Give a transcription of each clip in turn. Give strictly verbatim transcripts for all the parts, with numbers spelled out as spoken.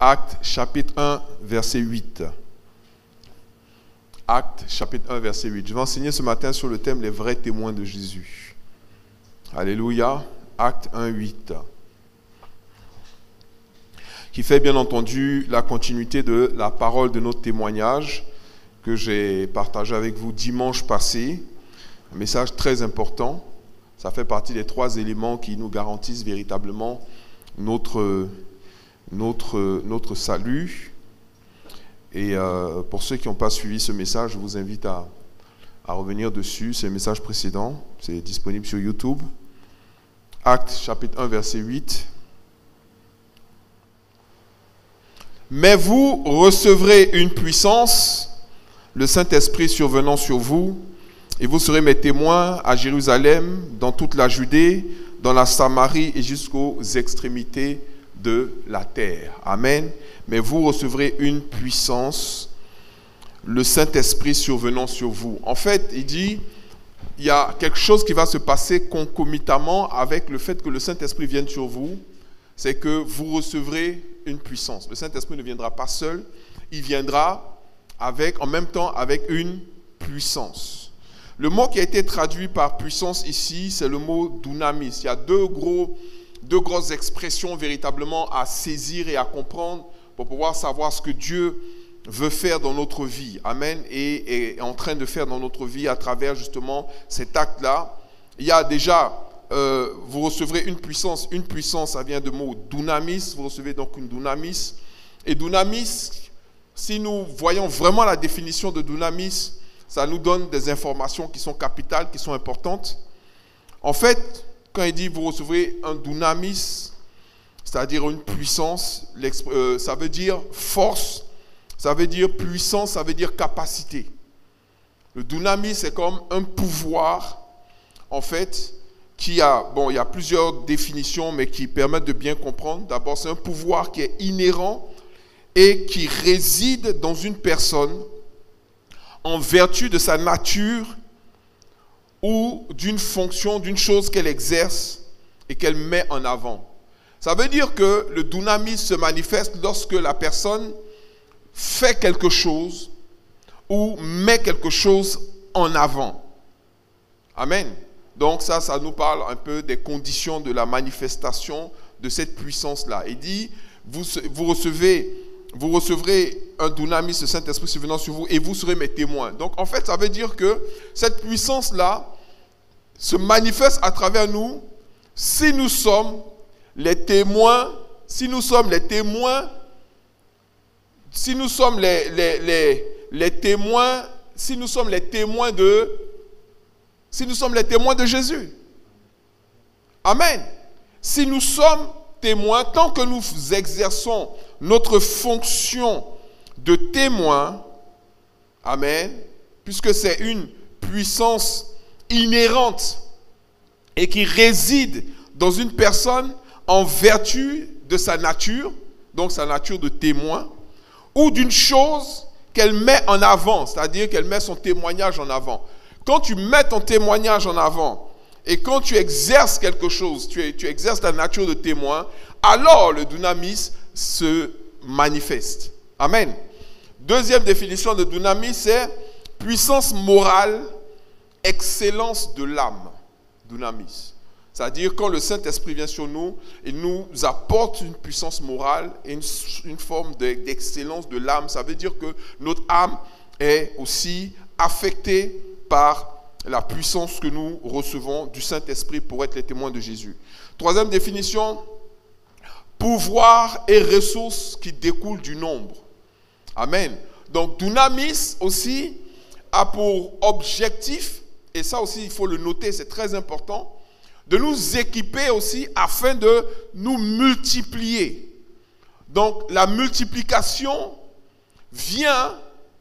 Actes chapitre un, verset huit. Actes chapitre un, verset huit. Je vais enseigner ce matin sur le thème « Les vrais témoins de Jésus ». Alléluia. Actes un, huit. Qui fait bien entendu la continuité de la parole de notre témoignage que j'ai partagé avec vous dimanche passé. Un message très important. Ça fait partie des trois éléments qui nous garantissent véritablement notre, notre, notre salut. Et euh, pour ceux qui n'ont pas suivi ce message, je vous invite à, à revenir dessus. C'est le message précédent. C'est disponible sur YouTube. Actes chapitre un, verset huit. Mais vous recevrez une puissance, le Saint-Esprit survenant sur vous, et vous serez mes témoins à Jérusalem, dans toute la Judée, dans la Samarie et jusqu'aux extrémités de la terre. Amen. Mais vous recevrez une puissance, le Saint-Esprit survenant sur vous. En fait, il dit, il y a quelque chose qui va se passer concomitamment avec le fait que le Saint-Esprit vienne sur vous, c'est que vous recevrez une puissance. Le Saint-Esprit ne viendra pas seul, il viendra avec, en même temps avec une puissance. Le mot qui a été traduit par puissance ici, c'est le mot dunamis. Il y a deux, gros, deux grosses expressions véritablement à saisir et à comprendre pour pouvoir savoir ce que Dieu veut faire dans notre vie. Amen. Et est en train de faire dans notre vie à travers justement cet acte-là. Il y a déjà, euh, vous recevrez une puissance. Une puissance, ça vient du mot dunamis. Vous recevez donc une dunamis. Et dunamis, si nous voyons vraiment la définition de dunamis, ça nous donne des informations qui sont capitales, qui sont importantes. En fait, quand il dit vous recevrez un dunamis, c'est-à-dire une puissance, euh, ça veut dire force, ça veut dire puissance, ça veut dire capacité. Le dunamis, c'est comme un pouvoir, en fait, qui a, bon, il y a plusieurs définitions, mais qui permettent de bien comprendre. D'abord, c'est un pouvoir qui est inhérent et qui réside dans une personne en vertu de sa nature ou d'une fonction, d'une chose qu'elle exerce et qu'elle met en avant. Ça veut dire que le dunamis se manifeste lorsque la personne fait quelque chose ou met quelque chose en avant. Amen. Donc ça, ça nous parle un peu des conditions de la manifestation de cette puissance-là. Il dit, vous, vous recevez... Vous recevrez un dunamis, le Saint-Esprit survenant sur vous, et vous serez mes témoins. Donc, en fait, ça veut dire que cette puissance-là se manifeste à travers nous si nous sommes les témoins, si nous sommes les témoins, si nous sommes les, les, les, les témoins, si nous sommes les témoins de, si nous sommes les témoins de Jésus. Amen. Si nous sommes témoins, tant que nous exerçons notre fonction de témoin, amen, puisque c'est une puissance inhérente et qui réside dans une personne en vertu de sa nature, donc sa nature de témoin, ou d'une chose qu'elle met en avant, c'est-à-dire qu'elle met son témoignage en avant. Quand tu mets ton témoignage en avant, et quand tu exerces quelque chose, tu, tu exerces ta nature de témoin, alors le dunamis se manifeste. Amen. Deuxième définition de dunamis, c'est puissance morale, excellence de l'âme. Dunamis. C'est-à-dire quand le Saint-Esprit vient sur nous, il nous apporte une puissance morale et une, une forme de, d'excellence de l'âme. Ça veut dire que notre âme est aussi affectée par la puissance que nous recevons du Saint-Esprit pour être les témoins de Jésus. Troisième définition, pouvoir et ressources qui découlent du nombre. Amen. Donc, dunamis aussi a pour objectif, et ça aussi il faut le noter, c'est très important, de nous équiper aussi afin de nous multiplier. Donc, la multiplication vient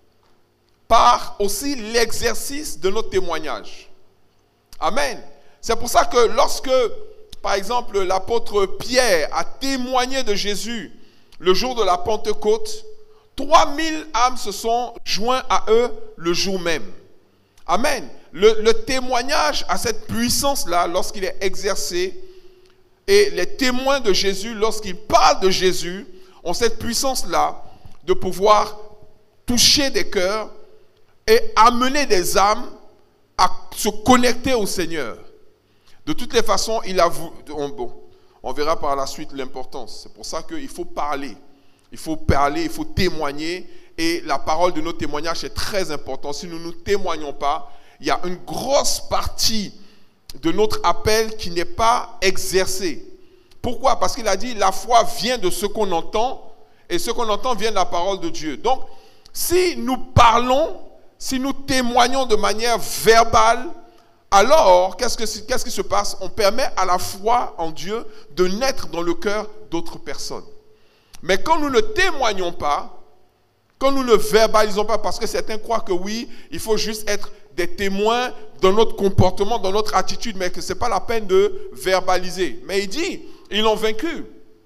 par aussi l'exercice de notre témoignage. Amen. C'est pour ça que lorsque, par exemple, l'apôtre Pierre a témoigné de Jésus le jour de la Pentecôte, trois mille âmes se sont joints à eux le jour même. Amen. Le, le témoignage a cette puissance-là lorsqu'il est exercé, et les témoins de Jésus, lorsqu'ils parlent de Jésus, ont cette puissance-là de pouvoir toucher des cœurs et amener des âmes à se connecter au Seigneur. De toutes les façons, il a voulu, on, bon, on verra par la suite l'importance. C'est pour ça qu'il faut parler. Il faut parler, il faut témoigner. Et la parole de nos témoignages est très importante. Si nous ne témoignons pas, il y a une grosse partie de notre appel qui n'est pas exercée. Pourquoi? Parce qu'il a dit, la foi vient de ce qu'on entend, et ce qu'on entend vient de la parole de Dieu. Donc, si nous parlons, si nous témoignons de manière verbale, alors, qu'est-ce, que, qu'est-ce qui se passe? On permet à la foi en Dieu de naître dans le cœur d'autres personnes. Mais quand nous ne témoignons pas, quand nous ne verbalisons pas, parce que certains croient que oui, il faut juste être des témoins dans notre comportement, dans notre attitude, mais que ce n'est pas la peine de verbaliser. Mais il dit, ils l'ont vaincu.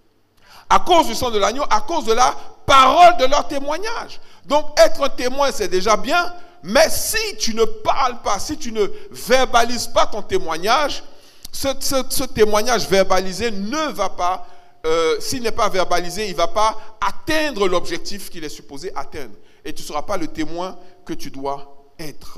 À cause du sang de l'agneau, à cause de la parole de leur témoignage. Donc, être un témoin, c'est déjà bien, mais si tu ne parles pas, si tu ne verbalises pas ton témoignage, ce, ce, ce témoignage verbalisé ne va pas, euh, s'il n'est pas verbalisé, il ne va pas atteindre l'objectif qu'il est supposé atteindre. Et tu ne seras pas le témoin que tu dois être.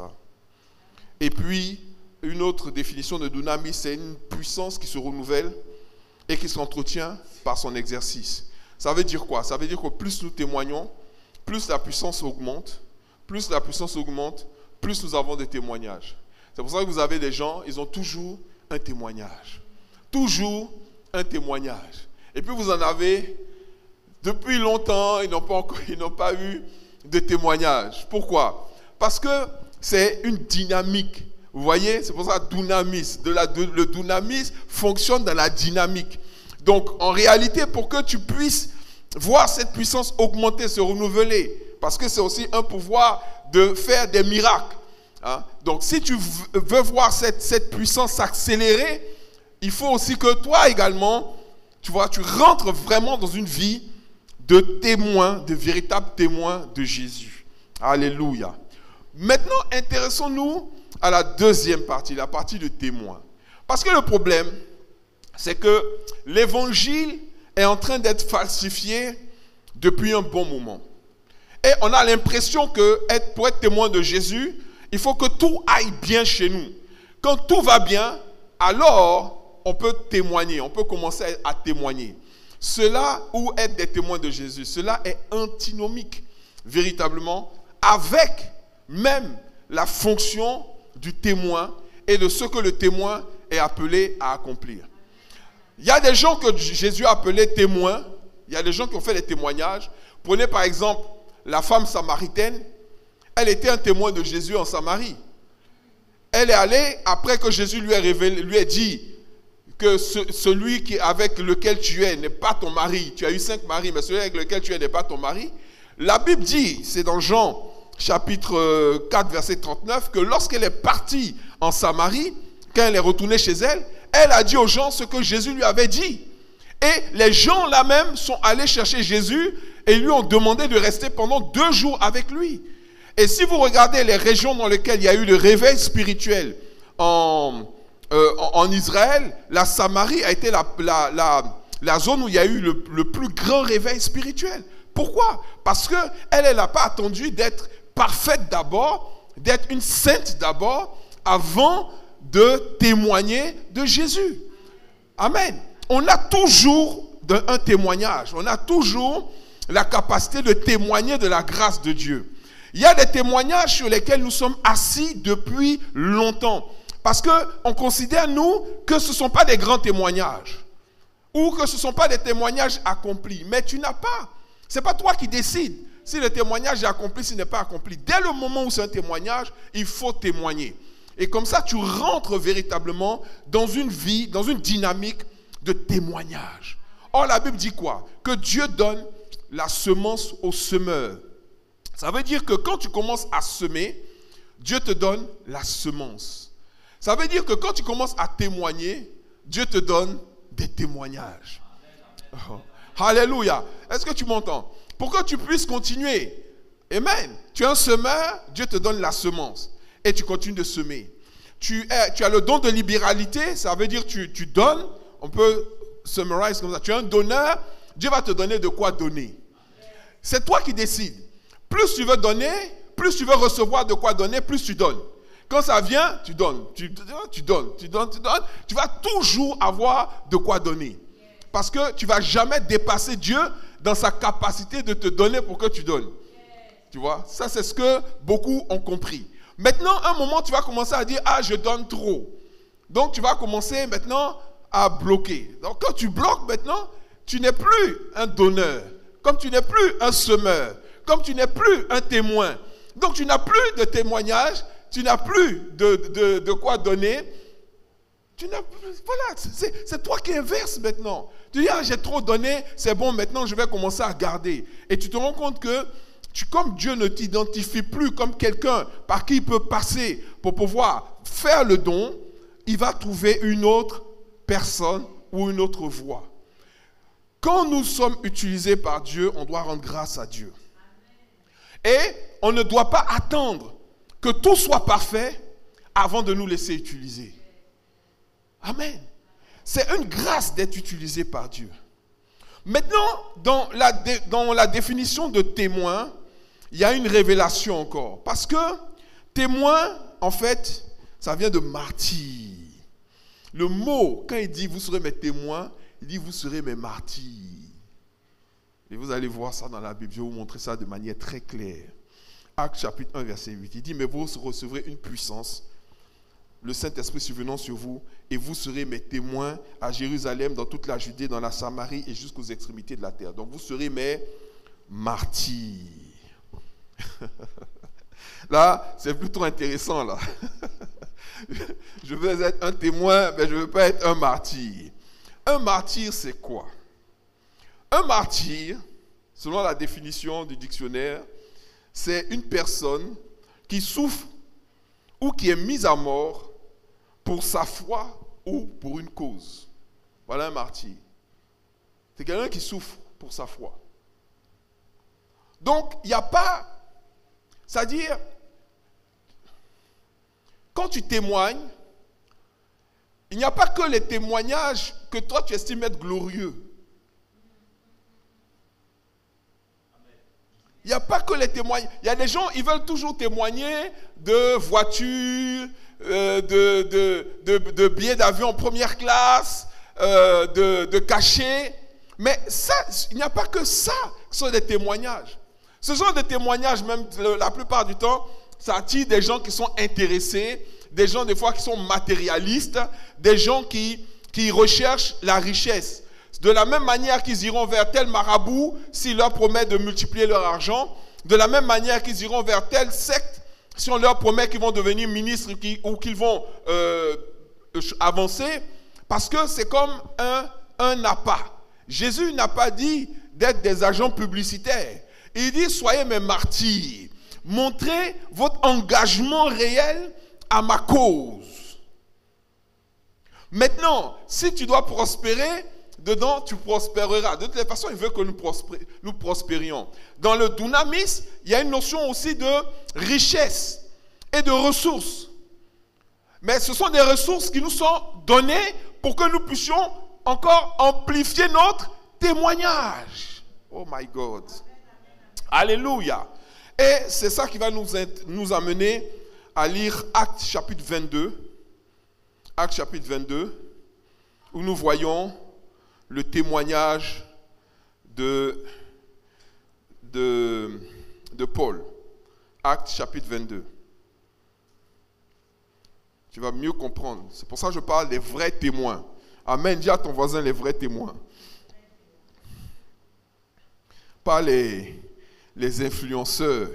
Et puis, une autre définition de dunamis, c'est une puissance qui se renouvelle et qui s'entretient par son exercice. Ça veut dire quoi? Ça veut dire que plus nous témoignons, plus la puissance augmente, plus la puissance augmente, plus nous avons des témoignages. C'est pour ça que vous avez des gens, ils ont toujours un témoignage. Toujours un témoignage. Et puis vous en avez, depuis longtemps, ils n'ont pas, encore, ils n'ont pas eu de témoignage. Pourquoi? Parce que c'est une dynamique. Vous voyez, c'est pour ça dunamis. De la, de, le dunamis fonctionne dans la dynamique. Donc, en réalité, pour que tu puisses voir cette puissance augmenter, se renouveler, parce que c'est aussi un pouvoir de faire des miracles. Hein? Donc, si tu veux voir cette, cette puissance s'accélérer, il faut aussi que toi également, tu vois, tu rentres vraiment dans une vie de témoin, de véritable témoin de Jésus. Alléluia. Maintenant, intéressons-nous à la deuxième partie, la partie de témoin. Parce que le problème, c'est que l'évangile est en train d'être falsifié depuis un bon moment. Et on a l'impression que être, pour être témoin de Jésus, il faut que tout aille bien chez nous. Quand tout va bien, alors on peut témoigner, on peut commencer à témoigner. Cela, ou être des témoins de Jésus, cela est antinomique, véritablement, avec même la fonction du témoin et de ce que le témoin est appelé à accomplir. Il y a des gens que Jésus a appelés témoins, il y a des gens qui ont fait des témoignages. Prenez par exemple la femme samaritaine, elle était un témoin de Jésus en Samarie. Elle est allée, après que Jésus lui a révélé, lui a dit que ce, celui qui, avec lequel tu es n'est pas ton mari. Tu as eu cinq maris, mais celui avec lequel tu es n'est pas ton mari. La Bible dit, c'est dans Jean chapitre quatre, verset trente-neuf, que lorsqu'elle est partie en Samarie, quand elle est retournée chez elle, elle a dit aux gens ce que Jésus lui avait dit. Et les gens là-même sont allés chercher Jésus et lui ont demandé de rester pendant deux jours avec lui. Et si vous regardez les régions dans lesquelles il y a eu le réveil spirituel en, euh, en Israël, la Samarie a été la, la, la, la zone où il y a eu le, le plus grand réveil spirituel. Pourquoi? Parce qu'elle, elle n'a pas attendu d'être parfaite d'abord, d'être une sainte d'abord, avant de témoigner de Jésus. Amen. On a toujours un témoignage, on a toujours la capacité de témoigner de la grâce de Dieu. Il y a des témoignages sur lesquels nous sommes assis depuis longtemps. Parce qu'on considère, nous, que ce ne sont pas des grands témoignages. Ou que ce ne sont pas des témoignages accomplis. Mais tu n'as pas. Ce n'est pas toi qui décides si le témoignage est accompli, s'il n'est pas accompli. Dès le moment où c'est un témoignage, il faut témoigner. Et comme ça, tu rentres véritablement dans une vie, dans une dynamique de témoignage. Or, la Bible dit quoi? Que Dieu donne la semence au semeur. Ça veut dire que quand tu commences à semer, Dieu te donne la semence. Ça veut dire que quand tu commences à témoigner, Dieu te donne des témoignages. Oh. Alléluia. Est-ce que tu m'entends? Pour que tu puisses continuer. Amen. Tu es un semeur, Dieu te donne la semence. Et tu continues de semer. Tu, es, tu as le don de libéralité, ça veut dire que tu, tu donnes. On peut summarize comme ça. Tu es un donneur, Dieu va te donner de quoi donner. C'est toi qui décides. Plus tu veux donner, plus tu veux recevoir de quoi donner, plus tu donnes. Quand ça vient, tu donnes, tu, tu donnes, tu donnes, tu donnes. Tu vas toujours avoir de quoi donner. Parce que tu ne vas jamais dépasser Dieu dans sa capacité de te donner pour que tu donnes. Tu vois, ça c'est ce que beaucoup ont compris. Maintenant, à un moment, tu vas commencer à dire, ah, je donne trop. Donc, tu vas commencer maintenant à bloquer. Donc, quand tu bloques maintenant, tu n'es plus un donneur. Comme tu n'es plus un semeur. Comme tu n'es plus un témoin. Donc, tu n'as plus de témoignage. Tu n'as plus de, de, de quoi donner. Tu n'as, voilà, c'est, c'est toi qui inverses maintenant. Tu dis, ah, j'ai trop donné, c'est bon, maintenant je vais commencer à garder. Et tu te rends compte que, tu, comme Dieu ne t'identifie plus comme quelqu'un par qui il peut passer pour pouvoir faire le don, il va trouver une autre personne ou une autre voie. Quand nous sommes utilisés par Dieu, on doit rendre grâce à Dieu. Et on ne doit pas attendre que tout soit parfait avant de nous laisser utiliser. Amen. C'est une grâce d'être utilisé par Dieu. Maintenant, dans la, dé, dans la définition de témoin, il y a une révélation encore. Parce que témoin, en fait, ça vient de martyr. Le mot, quand il dit vous serez mes témoins, il dit vous serez mes martyrs. Et vous allez voir ça dans la Bible. Je vais vous montrer ça de manière très claire. Actes chapitre un, verset huit. Il dit, mais vous recevrez une puissance, le Saint-Esprit survenant sur vous, et vous serez mes témoins à Jérusalem, dans toute la Judée, dans la Samarie et jusqu'aux extrémités de la terre. Donc vous serez mes martyrs. Là, c'est plutôt intéressant là. Je veux être un témoin, mais je ne veux pas être un martyr. Un martyr, c'est quoi? Un martyr, selon la définition du dictionnaire, c'est une personne qui souffre ou qui est mise à mort pour sa foi ou pour une cause. Voilà un martyr. C'est quelqu'un qui souffre pour sa foi. Donc, il n'y a pas... C'est-à-dire, quand tu témoignes, il n'y a pas que les témoignages que toi tu estimes être glorieux. Il n'y a pas que les témoignages. Il y a des gens, ils veulent toujours témoigner de voitures, euh, de, de, de, de billets d'avion en première classe, euh, de, de cachets. Mais ça, il n'y a pas que ça qui sont des témoignages. Ce sont des témoignages, même la plupart du temps, ça attire des gens qui sont intéressés, des gens des fois qui sont matérialistes, des gens qui, qui recherchent la richesse. De la même manière qu'ils iront vers tel marabout s'il leur promet de multiplier leur argent, de la même manière qu'ils iront vers telle secte si on leur promet qu'ils vont devenir ministres qui, ou qu'ils vont euh, avancer, parce que c'est comme un, un appât. Jésus n'a pas dit d'être des agents publicitaires. Il dit, soyez mes martyrs. Montrez votre engagement réel à ma cause. Maintenant, si tu dois prospérer, dedans, tu prospéreras. De toutes les façons, il veut que nous, prospé- nous prospérions. Dans le dunamis, il y a une notion aussi de richesse et de ressources. Mais ce sont des ressources qui nous sont données pour que nous puissions encore amplifier notre témoignage. Oh my God. Alléluia. Et c'est ça qui va nous, nous amener à lire Actes chapitre vingt-deux. Actes chapitre vingt-deux, où nous voyons le témoignage de, de, de Paul. Actes chapitre vingt-deux. Tu vas mieux comprendre. C'est pour ça que je parle des vrais témoins. Amen. Dis à ton voisin les vrais témoins. Pas les, les influenceurs.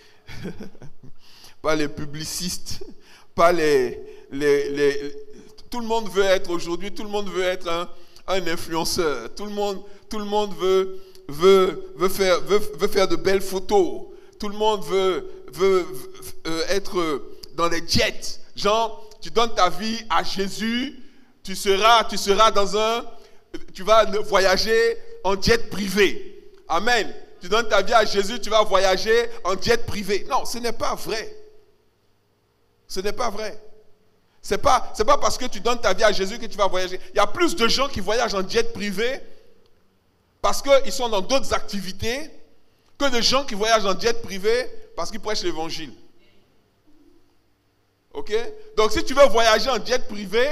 Pas les publicistes. Pas les, les, les... Tout le monde veut être aujourd'hui, tout le monde veut être un, un influenceur. Tout le monde, tout le monde veut, veut, veut, faire, veut, veut faire de belles photos. Tout le monde veut, veut, veut être dans les jets. Genre, tu donnes ta vie à Jésus, tu seras, tu seras dans un... Tu vas voyager en jet privé. Amen. Tu donnes ta vie à Jésus, tu vas voyager en jet privé. Non, ce n'est pas vrai. Ce n'est pas vrai. Ce n'est pas, c'est pas parce que tu donnes ta vie à Jésus que tu vas voyager. Il y a plus de gens qui voyagent en jet privé parce qu'ils sont dans d'autres activités que des gens qui voyagent en jet privé parce qu'ils prêchent l'évangile. Ok? Donc si tu veux voyager en jet privé,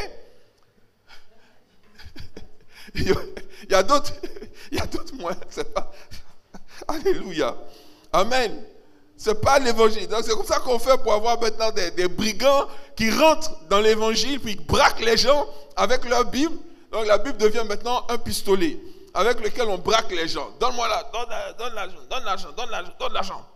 il y a d'autres, il y a d'autres moyens. C'est pas... Alléluia. Amen. C'est pas l'évangile. Donc c'est comme ça qu'on fait pour avoir maintenant des, des brigands qui rentrent dans l'évangile puis qui braquent les gens avec leur Bible. Donc la Bible devient maintenant un pistolet avec lequel on braque les gens. Donne-moi là, donne, donne l'argent, donne l'argent, donne l'argent, donne l'argent.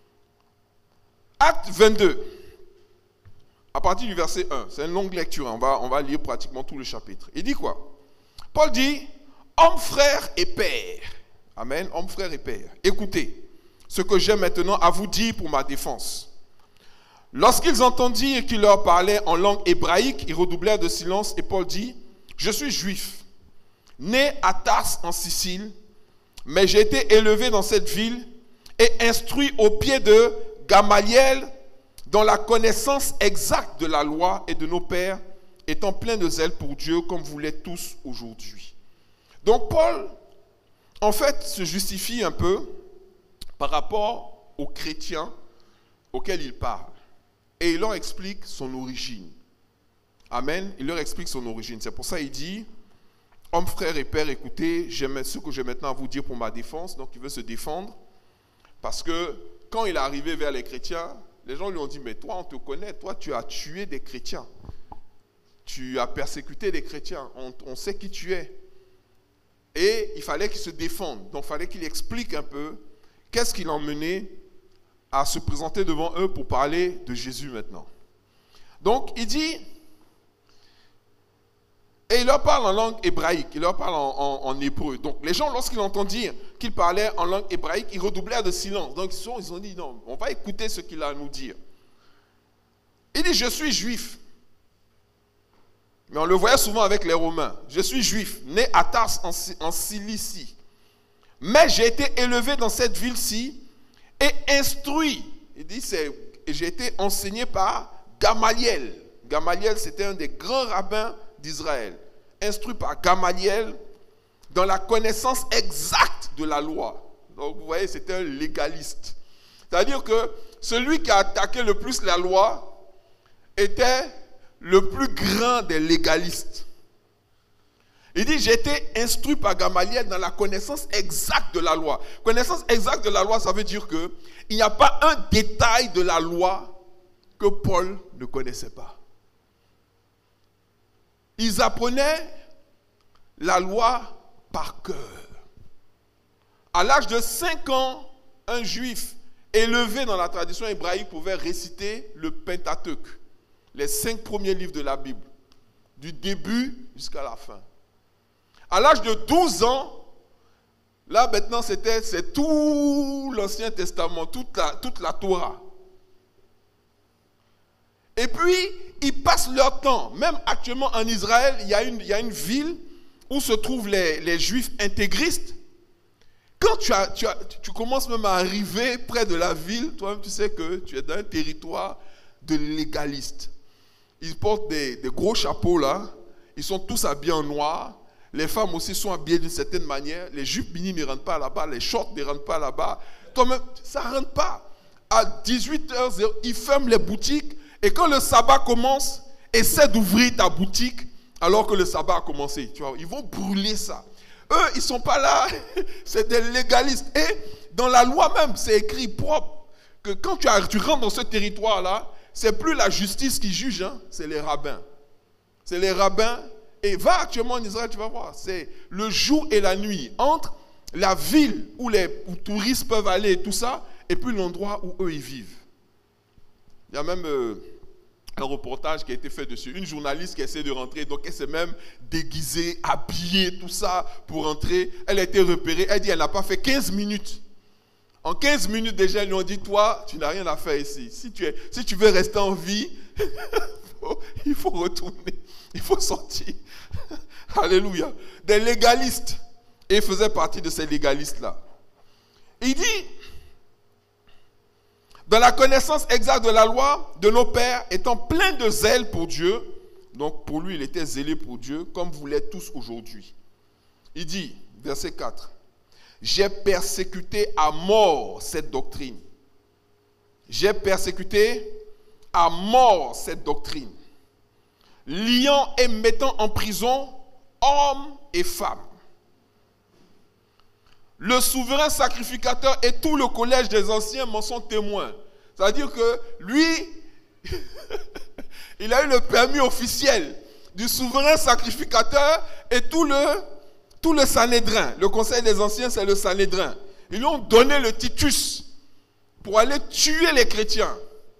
Acte vingt-deux. À partir du verset un. C'est une longue lecture. On va, on va lire pratiquement tout le chapitre. Il dit quoi? Paul dit, hommes, frères et pères. Amen. Hommes, frères et pères. Écoutez ce que j'ai maintenant à vous dire pour ma défense. Lorsqu'ils entendirent qu'il leur parlait en langue hébraïque, ils redoublèrent de silence et Paul dit, je suis juif, né à Tars en Sicile, mais j'ai été élevé dans cette ville et instruit au pied de Gamaliel dans la connaissance exacte de la loi et de nos pères, étant plein de zèle pour Dieu comme vous l'êtes tous aujourd'hui. Donc Paul, en fait, se justifie un peu par rapport aux chrétiens auxquels il parle. Et il leur explique son origine. Amen. Il leur explique son origine. C'est pour ça qu'il dit, hommes, frères et pères, écoutez, j'aime ce que j'ai maintenant à vous dire pour ma défense. Donc il veut se défendre. Parce que quand il est arrivé vers les chrétiens, les gens lui ont dit, mais toi on te connaît, toi tu as tué des chrétiens. Tu as persécuté des chrétiens. On, on sait qui tu es. Et il fallait qu'il se défende. Donc il fallait qu'il explique un peu qu'est-ce qui l'a mené à se présenter devant eux pour parler de Jésus maintenant. Donc il dit, et il leur parle en langue hébraïque, il leur parle en, en, en hébreu. Donc les gens, lorsqu'ils entendirent qu'il parlait en langue hébraïque, ils redoublèrent de silence. Donc ils, sont, ils ont dit, non, on va écouter ce qu'il a à nous dire. Il dit, je suis juif. Mais on le voyait souvent avec les Romains. Je suis juif, né à Tars en, en Cilicie. Mais j'ai été élevé dans cette ville-ci et instruit. Il dit, c'est, j'ai été enseigné par Gamaliel. Gamaliel, c'était un des grands rabbins d'Israël. Instruit par Gamaliel dans la connaissance exacte de la loi. Donc vous voyez, c'était un légaliste. C'est-à-dire que celui qui a attaqué le plus la loi était le plus grand des légalistes. Il dit, j'ai été instruit par Gamaliel dans la connaissance exacte de la loi. Connaissance exacte de la loi, ça veut dire que il n'y a pas un détail de la loi que Paul ne connaissait pas. Ils apprenaient la loi par cœur. À l'âge de cinq ans, un juif élevé dans la tradition hébraïque pouvait réciter le Pentateuque, les cinq premiers livres de la Bible, du début jusqu'à la fin. À l'âge de douze ans, là maintenant c'était c'est tout l'Ancien Testament, toute la, toute la Torah. Et puis, ils passent leur temps, même actuellement en Israël, il y a une, il y a une ville où se trouvent les, les Juifs intégristes. Quand tu, as, tu, as, tu commences même à arriver près de la ville, toi-même tu sais que tu es dans un territoire de légalistes. Ils portent des, des gros chapeaux là, ils sont tous habillés en noir. Les femmes aussi sont habillées d'une certaine manière. Les jupes mini ne rentrent pas là-bas, les shorts ne rentrent pas là-bas. Toi-même, ça ne rentre pas. À dix-huit heures, ils ferment les boutiques. Et quand le sabbat commence, essaie d'ouvrir ta boutique alors que le sabbat a commencé. Tu vois, ils vont brûler ça. Eux, ils ne sont pas là. C'est des légalistes. Et dans la loi même, c'est écrit propre que quand tu, as, tu rentres dans ce territoire-là, c'est plus la justice qui juge, hein, c'est les rabbins. C'est les rabbins. Et va actuellement en Israël, tu vas voir. C'est le jour et la nuit. Entre la ville où les où touristes peuvent aller et tout ça, et puis l'endroit où eux, ils vivent. Il y a même euh, un reportage qui a été fait dessus. Une journaliste qui essaie de rentrer, donc elle s'est même déguisée, habillée, tout ça, pour rentrer. Elle a été repérée. Elle dit elle n'a pas fait quinze minutes. En quinze minutes déjà, ils lui ont dit, toi, tu n'as rien à faire ici. Si tu, es, si tu veux rester en vie, il faut retourner. Il faut sortir. Alléluia. Des légalistes. Et il faisait partie de ces légalistes-là. Il dit, dans la connaissance exacte de la loi de nos pères, étant plein de zèle pour Dieu, donc pour lui, il était zélé pour Dieu, comme vous l'êtes tous aujourd'hui. Il dit, verset quatre, J'ai persécuté à mort cette doctrine. J'ai persécuté à mort cette doctrine, liant et mettant en prison hommes et femmes. Le souverain sacrificateur et tout le collège des anciens m'en sont témoins. C'est-à-dire que lui, il a eu le permis officiel du souverain sacrificateur et tout le, tout le Sanhédrin. Le conseil des anciens, c'est le Sanhédrin. Ils lui ont donné le Titus pour aller tuer les chrétiens.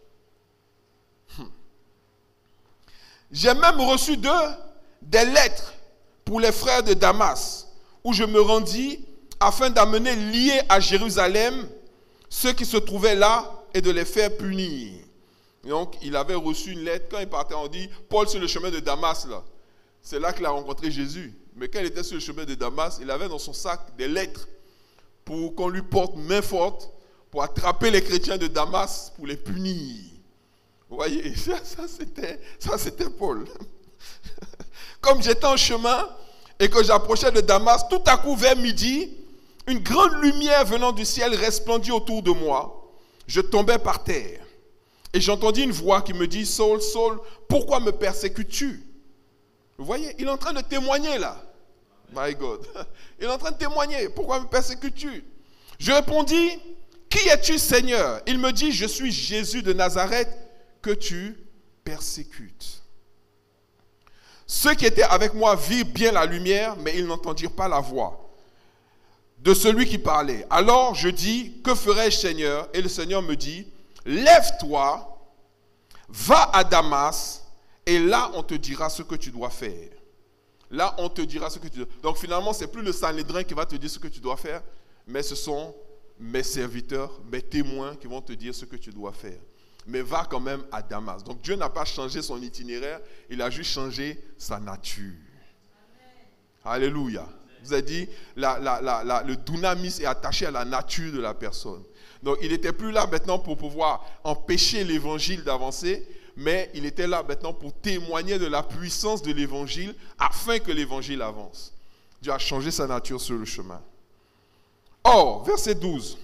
J'ai même reçu d'eux des lettres pour les frères de Damas, où je me rendis afin d'amener liés à Jérusalem ceux qui se trouvaient là et de les faire punir. Donc, il avait reçu une lettre. Quand il partait, on dit, Paul sur le chemin de Damas, là. C'est là qu'il a rencontré Jésus. Mais quand il était sur le chemin de Damas, il avait dans son sac des lettres pour qu'on lui porte main forte pour attraper les chrétiens de Damas, pour les punir. Vous voyez, ça, ça, c'était, ça c'était Paul. Comme j'étais en chemin et que j'approchais de Damas, tout à coup vers midi, une grande lumière venant du ciel resplendit autour de moi. Je tombais par terre et j'entendis une voix qui me dit, Saul, Saul, pourquoi me persécutes-tu? Vous voyez, il est en train de témoigner là. My God. Il est en train de témoigner. Pourquoi me persécutes-tu? Je répondis, qui es-tu, Seigneur? Il me dit, je suis Jésus de Nazareth que tu persécutes. Ceux qui étaient avec moi virent bien la lumière, mais ils n'entendirent pas la voix de celui qui parlait. Alors je dis, que ferai-je, Seigneur? Et le Seigneur me dit, lève-toi, va à Damas, et là on te dira ce que tu dois faire. Là on te dira ce que tu dois faire. Donc finalement, ce n'est plus le Sanhédrin qui va te dire ce que tu dois faire, mais ce sont mes serviteurs, mes témoins qui vont te dire ce que tu dois faire. Mais va quand même à Damas. Donc Dieu n'a pas changé son itinéraire, il a juste changé sa nature. Amen. Alléluia. Vous avez dit, la, la, la, la, le dunamis est attaché à la nature de la personne. Donc il n'était plus là maintenant pour pouvoir empêcher l'évangile d'avancer, mais il était là maintenant pour témoigner de la puissance de l'évangile afin que l'évangile avance. Dieu a changé sa nature sur le chemin. Or, verset douze.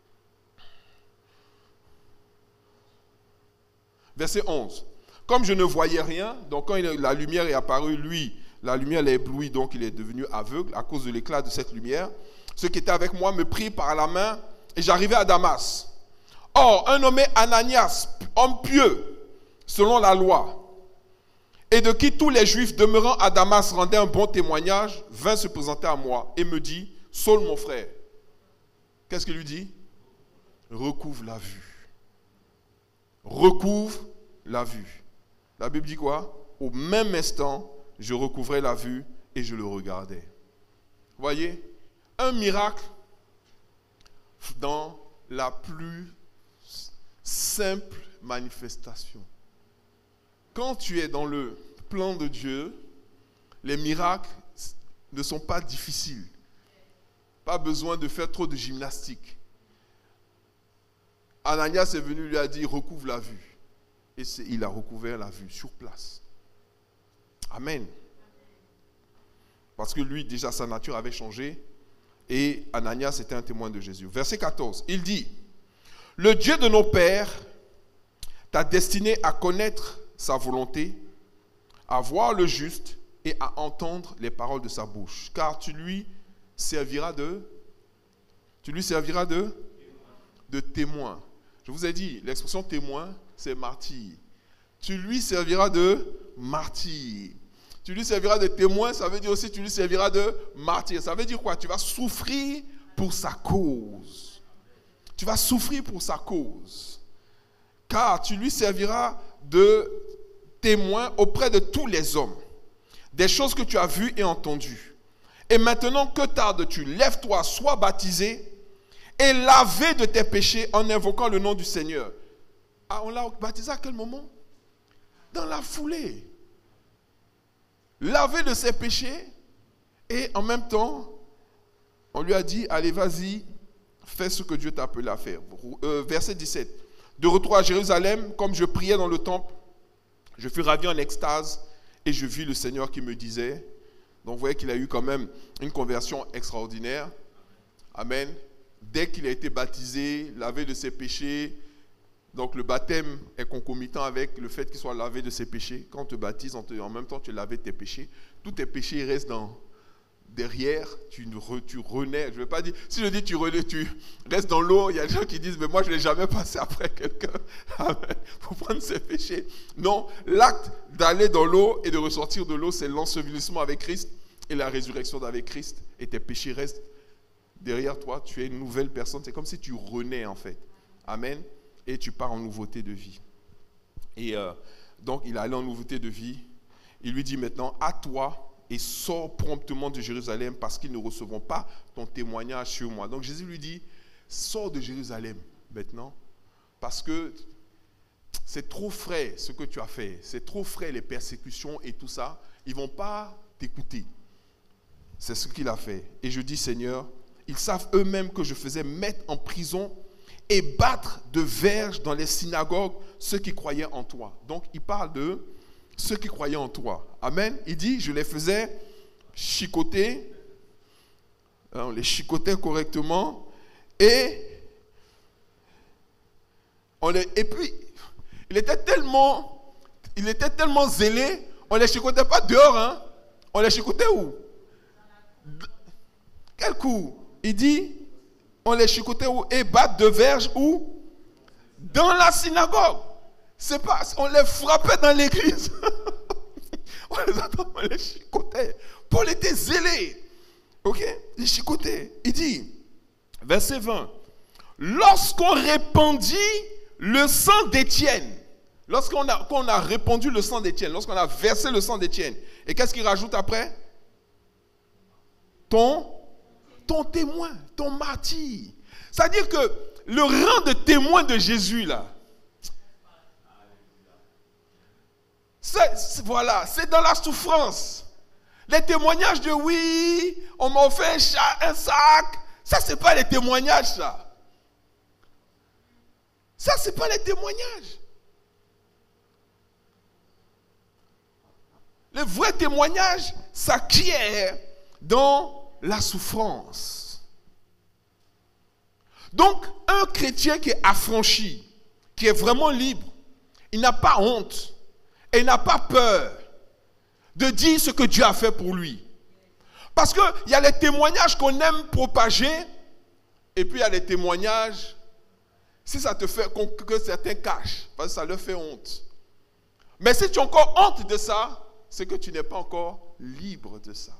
Verset onze. Comme je ne voyais rien, donc quand il, la lumière est apparue, lui, la lumière l'a ébloui, donc il est devenu aveugle à cause de l'éclat de cette lumière. Ceux qui étaient avec moi me prirent par la main et j'arrivai à Damas. Or, un nommé Ananias, homme pieux, selon la loi, et de qui tous les Juifs demeurant à Damas rendaient un bon témoignage, vint se présenter à moi et me dit, Saul mon frère, qu'est-ce qu'il lui dit? Recouvre la vue. Recouvre la vue. La Bible dit quoi? Au même instant, je recouvrais la vue et je le regardais. Vous voyez? Un miracle dans la plus simple manifestation. Quand tu es dans le plan de Dieu, les miracles ne sont pas difficiles. Pas besoin de faire trop de gymnastique. Ananias est venu, lui a dit, recouvre la vue. Et il a recouvert la vue sur place. Amen. Parce que lui, déjà, sa nature avait changé. Et Ananias était un témoin de Jésus. Verset quatorze, il dit, le Dieu de nos pères t'a destiné à connaître sa volonté, à voir le juste et à entendre les paroles de sa bouche. Car tu lui serviras de, tu lui serviras de, de témoin. Je vous ai dit, l'expression témoin, c'est martyr. Tu lui serviras de martyr. Tu lui serviras de témoin, ça veut dire aussi tu lui serviras de martyr. Ça veut dire quoi? Tu vas souffrir pour sa cause. Tu vas souffrir pour sa cause. Car tu lui serviras de témoin auprès de tous les hommes. Des choses que tu as vues et entendues. Et maintenant, que tardes-tu? Lève-toi, sois baptisé et lavé de tes péchés en invoquant le nom du Seigneur. Ah, on l'a baptisé à quel moment? Dans la foulée. Lavé de ses péchés et en même temps, on lui a dit, allez, vas-y, fais ce que Dieu t'a appelé à faire. Euh, verset dix-sept. De retour à Jérusalem, comme je priais dans le temple, je fus ravi en extase et je vis le Seigneur qui me disait, donc vous voyez qu'il a eu quand même une conversion extraordinaire. Amen. Dès qu'il a été baptisé, lavé de ses péchés, donc le baptême est concomitant avec le fait qu'il soit lavé de ses péchés. Quand on te baptise, en, te, en même temps tu es lavé de tes péchés. Tous tes péchés restent dans, derrière, tu, tu renais. Je ne vais pas dire, si je dis tu renais, tu restes dans l'eau, il y a des gens qui disent, mais moi je ne l'ai jamais passé après quelqu'un pour prendre ses péchés. Non, l'acte d'aller dans l'eau et de ressortir de l'eau, c'est l'ensevelissement avec Christ et la résurrection avec Christ. Et tes péchés restent derrière toi, tu es une nouvelle personne. C'est comme si tu renais en fait. Amen. Et tu pars en nouveauté de vie. Et euh, donc, il est allé en nouveauté de vie. Il lui dit maintenant, à toi, et sors promptement de Jérusalem parce qu'ils ne recevront pas ton témoignage sur moi. Donc, Jésus lui dit, sors de Jérusalem maintenant parce que c'est trop frais ce que tu as fait. C'est trop frais les persécutions et tout ça. Ils ne vont pas t'écouter. C'est ce qu'il a fait. Et je dis, Seigneur, ils savent eux-mêmes que je faisais mettre en prison et battre de verges dans les synagogues ceux qui croyaient en toi. Donc, il parle de ceux qui croyaient en toi. Amen. Il dit, je les faisais chicoter, on les chicotait correctement, et, on les, et puis, il était tellement, il était tellement zélé, on ne les chicotait pas dehors, hein. On les chicotait où? Quel coup? Il dit, on les chicotait où? Et battre de verges où? Dans la synagogue. C'est pas, on les frappait dans l'église. on, les, on les chicotait. Paul était zélé. Ok? Il chicotait. Il dit, verset vingt, lorsqu'on répandit le sang d'Étienne, lorsqu'on a, qu'on a répandu le sang d'Étienne, lorsqu'on a versé le sang d'Étienne, et qu'est-ce qu'il rajoute après? Ton Ton témoin, ton martyr. C'est-à-dire que le rang de témoin de Jésus, là, c'est, c'est, voilà, c'est dans la souffrance. Les témoignages de oui, on m'a offert un, chat, un sac, ça, c'est pas les témoignages, ça. Ça, c'est pas les témoignages. Le vrai témoignage s'acquiert dans la souffrance. Donc, un chrétien qui est affranchi, qui est vraiment libre, il n'a pas honte et il n'a pas peur de dire ce que Dieu a fait pour lui. Parce qu'il y a les témoignages qu'on aime propager et puis il y a les témoignages, si ça te fait que certains cachent, parce que ça leur fait honte. Mais si tu as encore honte de ça, c'est que tu n'es pas encore libre de ça.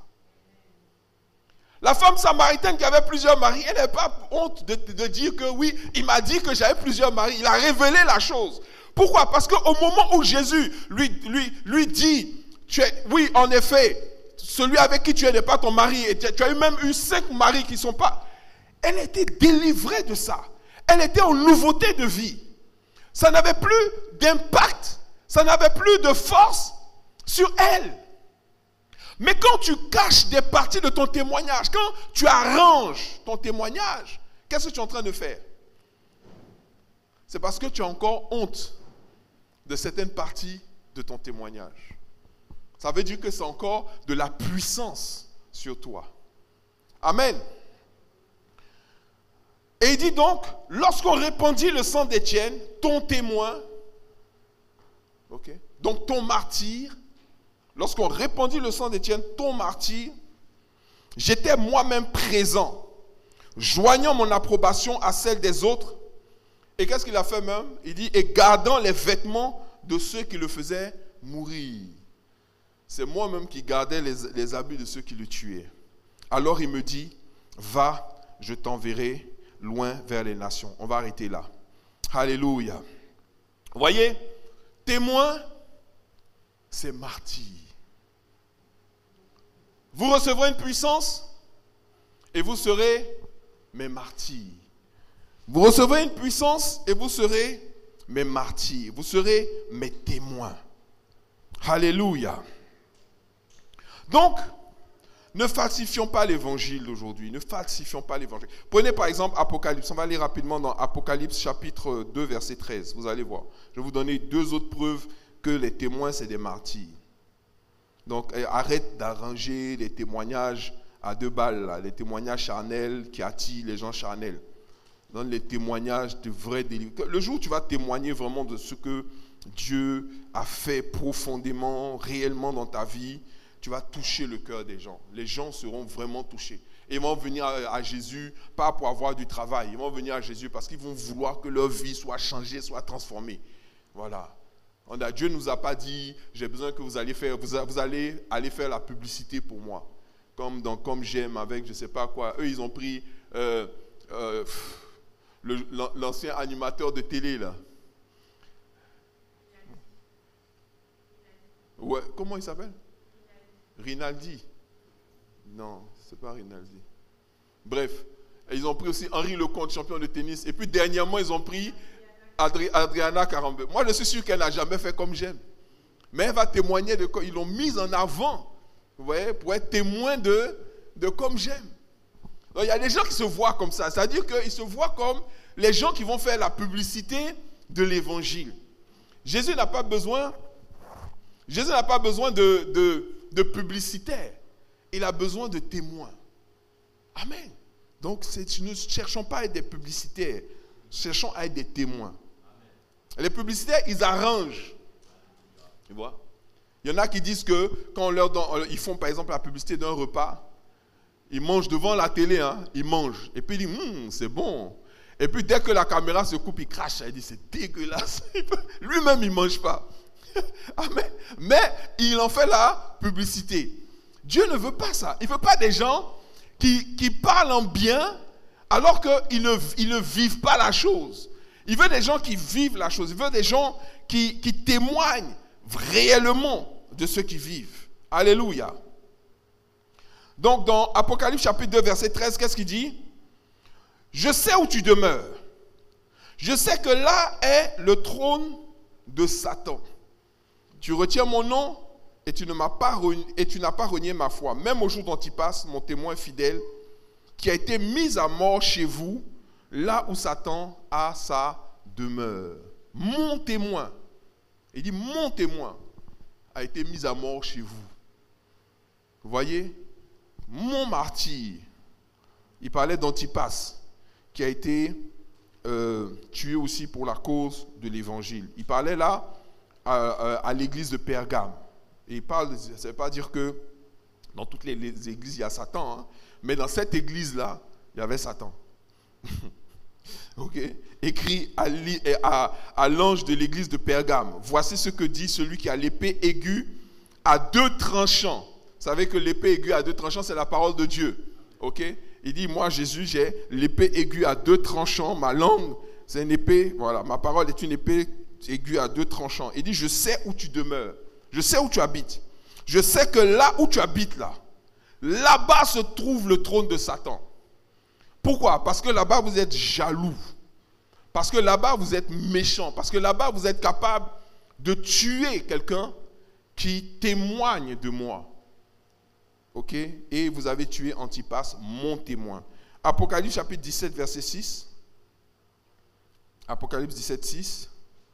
La femme samaritaine qui avait plusieurs maris, elle n'a pas honte de, de dire que oui, il m'a dit que j'avais plusieurs maris. Il a révélé la chose. Pourquoi? Parce qu'au moment où Jésus lui, lui, lui dit, tu es, oui, en effet, celui avec qui tu es n'est pas ton mari, et tu, tu as eu même eu cinq maris qui ne sont pas. Elle était délivrée de ça. Elle était en nouveauté de vie. Ça n'avait plus d'impact, ça n'avait plus de force sur elle. Mais quand tu caches des parties de ton témoignage, quand tu arranges ton témoignage, qu'est-ce que tu es en train de faire? C'est parce que tu as encore honte de certaines parties de ton témoignage. Ça veut dire que c'est encore de la puissance sur toi. Amen. Et il dit donc, lorsqu'on répandit le sang d'Étienne, ton témoin, ok, donc ton martyr, lorsqu'on répandit le sang d'Étienne, ton martyr, j'étais moi-même présent, joignant mon approbation à celle des autres. Et qu'est-ce qu'il a fait même? Il dit, et gardant les vêtements de ceux qui le faisaient mourir. C'est moi-même qui gardais les, les habits de ceux qui le tuaient. Alors il me dit, va, je t'enverrai loin vers les nations. On va arrêter là. Alléluia. Vous voyez, témoin, c'est martyr. Vous recevrez une puissance et vous serez mes martyrs. Vous recevrez une puissance et vous serez mes martyrs. Vous serez mes témoins. Alléluia. Donc, ne falsifions pas l'évangile d'aujourd'hui. Ne falsifions pas l'évangile. Prenez par exemple Apocalypse. On va aller rapidement dans Apocalypse chapitre deux, verset treize. Vous allez voir. Je vais vous donner deux autres preuves que les témoins, c'est des martyrs. Donc, arrête d'arranger les témoignages à deux balles, là, les témoignages charnels qui attirent les gens charnels. Donne les témoignages de vrais délits. Le jour où tu vas témoigner vraiment de ce que Dieu a fait profondément, réellement dans ta vie, tu vas toucher le cœur des gens. Les gens seront vraiment touchés. Et ils vont venir à, à Jésus, pas pour avoir du travail, ils vont venir à Jésus parce qu'ils vont vouloir que leur vie soit changée, soit transformée. Voilà. On a, Dieu ne nous a pas dit, j'ai besoin que vous allez faire, vous, vous allez aller faire la publicité pour moi. Comme dans Comme j'aime avec je ne sais pas quoi. Eux, ils ont pris euh, euh, le, l'ancien animateur de télé, là. Ouais, comment il s'appelle? Rinaldi. Non, c'est pas Rinaldi. Bref, ils ont pris aussi Henri Lecomte, champion de tennis. Et puis dernièrement, ils ont pris Adri- Adriana Carambeu. Moi, je suis sûr qu'elle n'a jamais fait Comme j'aime. Mais elle va témoigner de quoi ils l'ont mise en avant. Vous voyez, pour être témoin de, de Comme j'aime. Donc, il y a des gens qui se voient comme ça. C'est-à-dire qu'ils se voient comme les gens qui vont faire la publicité de l'évangile. Jésus n'a pas besoin, Jésus n'a pas besoin de, de, de publicitaires. Il a besoin de témoins. Amen. Donc, c'est, nous ne cherchons pas à être des publicitaires. Cherchons à être des témoins. Les publicitaires, ils arrangent. Tu vois? Il y en a qui disent que quand on leur donne, ils font par exemple la publicité d'un repas, ils mangent devant la télé, hein, ils mangent. Et puis ils disent, hm, c'est bon. Et puis dès que la caméra se coupe, il crache. Il dit, c'est dégueulasse. Lui-même, il ne mange pas. Amen. Mais il en fait la publicité. Dieu ne veut pas ça. Il ne veut pas des gens qui, qui parlent en bien alors qu'ils ne, ils ne vivent pas la chose. Il veut des gens qui vivent la chose. Il veut des gens qui, qui témoignent réellement de ceux qui vivent. Alléluia. Donc dans Apocalypse chapitre deux verset treize, qu'est-ce qu'il dit? Je sais où tu demeures. Je sais que là est le trône de Satan. Tu retiens mon nom et tu ne m'as pas renié, et tu n'as pas renié ma foi. Même au jour d'Antipas, mon témoin fidèle, qui a été mis à mort chez vous, là où Satan a sa demeure. Mon témoin, il dit mon témoin a été mis à mort chez vous. Vous voyez? Mon martyr. Il parlait d'Antipas, qui a été euh, tué aussi pour la cause de l'évangile. Il parlait là à, à, à l'église de Pergame. Et il parle, ça ne veut pas dire que dans toutes les, les églises, il y a Satan, hein, mais dans cette église-là, il y avait Satan. Ok? Écrit à, à, à l'ange de l'église de Pergame. Voici ce que dit celui qui a l'épée aiguë à deux tranchants. Vous savez que l'épée aiguë à deux tranchants, c'est la parole de Dieu. Ok? Il dit, moi Jésus, j'ai l'épée aiguë à deux tranchants. Ma langue, c'est une épée. Voilà, ma parole est une épée aiguë à deux tranchants. Il dit, je sais où tu demeures. Je sais où tu habites. Je sais que là où tu habites, là, là-bas se trouve le trône de Satan. Pourquoi? Parce que là-bas, vous êtes jaloux. Parce que là-bas, vous êtes méchant. Parce que là-bas, vous êtes capable de tuer quelqu'un qui témoigne de moi. Ok? Et vous avez tué Antipas, mon témoin. Apocalypse chapitre dix-sept, verset six. Apocalypse dix-sept, six.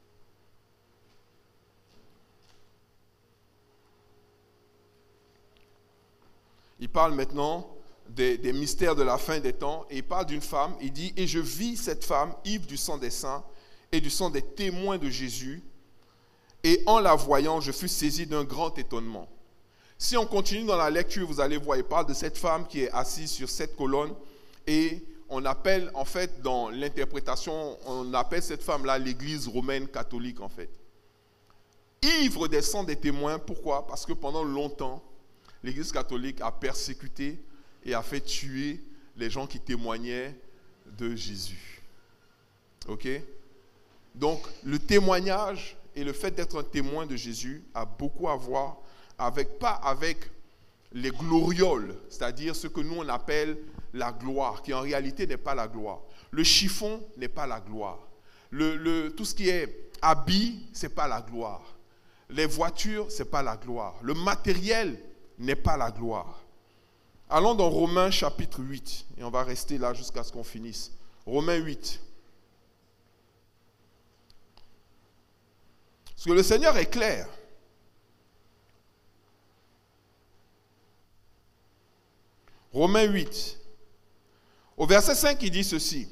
Il parle maintenant des, des mystères de la fin des temps et il parle d'une femme. Il dit, et je vis cette femme ivre du sang des saints et du sang des témoins de Jésus. Et en la voyant, je fus saisi d'un grand étonnement. Si on continue dans la lecture, vous allez voir, il parle de cette femme qui est assise sur cette colonne et on appelle, en fait, dans l'interprétation, on appelle cette femme-là l'église romaine catholique, en fait. Ivre des sangs des témoins, pourquoi? Parce que pendant longtemps, l'église catholique a persécuté et a fait tuer les gens qui témoignaient de Jésus. Ok? Donc, le témoignage et le fait d'être un témoin de Jésus a beaucoup à voir avec, pas avec les glorioles, c'est-à-dire ce que nous on appelle la gloire, qui en réalité n'est pas la gloire. Le chiffon n'est pas la gloire. Le, le, tout ce qui est habit, ce n'est pas la gloire. Les voitures, ce n'est pas la gloire. Le matériel n'est pas la gloire. Allons dans Romains chapitre huit, et on va rester là jusqu'à ce qu'on finisse. Romains huit. Parce que le Seigneur est clair. Romains huit. Au verset cinq, il dit ceci.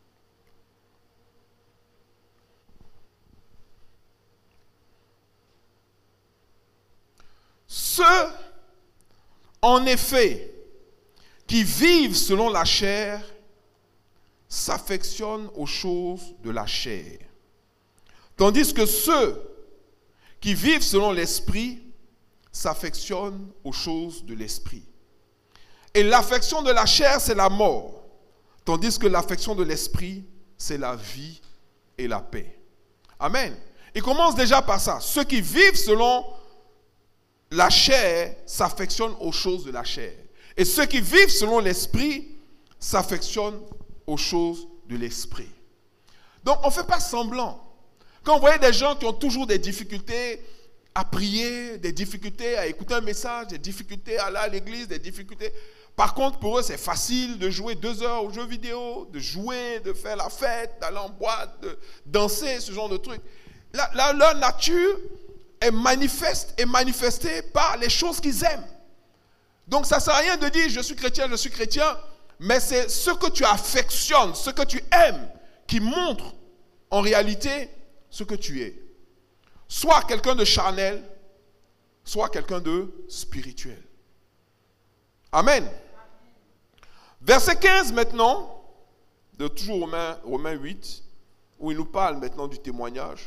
Ceux, en effet, qui vivent selon la chair, s'affectionnent aux choses de la chair. Tandis que ceux qui vivent selon l'esprit s'affectionnent aux choses de l'esprit. Et l'affection de la chair, c'est la mort, tandis que l'affection de l'esprit, c'est la vie et la paix. Amen. Il commence déjà par ça. Ceux qui vivent selon la chair s'affectionnent aux choses de la chair. Et ceux qui vivent selon l'esprit s'affectionnent aux choses de l'esprit. Donc, on ne fait pas semblant. Quand vous voyez des gens qui ont toujours des difficultés à prier, des difficultés à écouter un message, des difficultés à aller à l'église, des difficultés... Par contre, pour eux, c'est facile de jouer deux heures aux jeux vidéo, de jouer, de faire la fête, d'aller en boîte, de danser, ce genre de trucs. La, la, leur nature est manifeste et manifestée par les choses qu'ils aiment. Donc, ça ne sert à rien de dire « je suis chrétien, je suis chrétien », mais c'est ce que tu affectionnes, ce que tu aimes, qui montre en réalité ce que tu es. Soit quelqu'un de charnel, soit quelqu'un de spirituel. Amen. Verset quinze maintenant, de toujours Romains, Romains huit, où il nous parle maintenant du témoignage.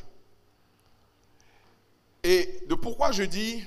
Et de pourquoi je dis,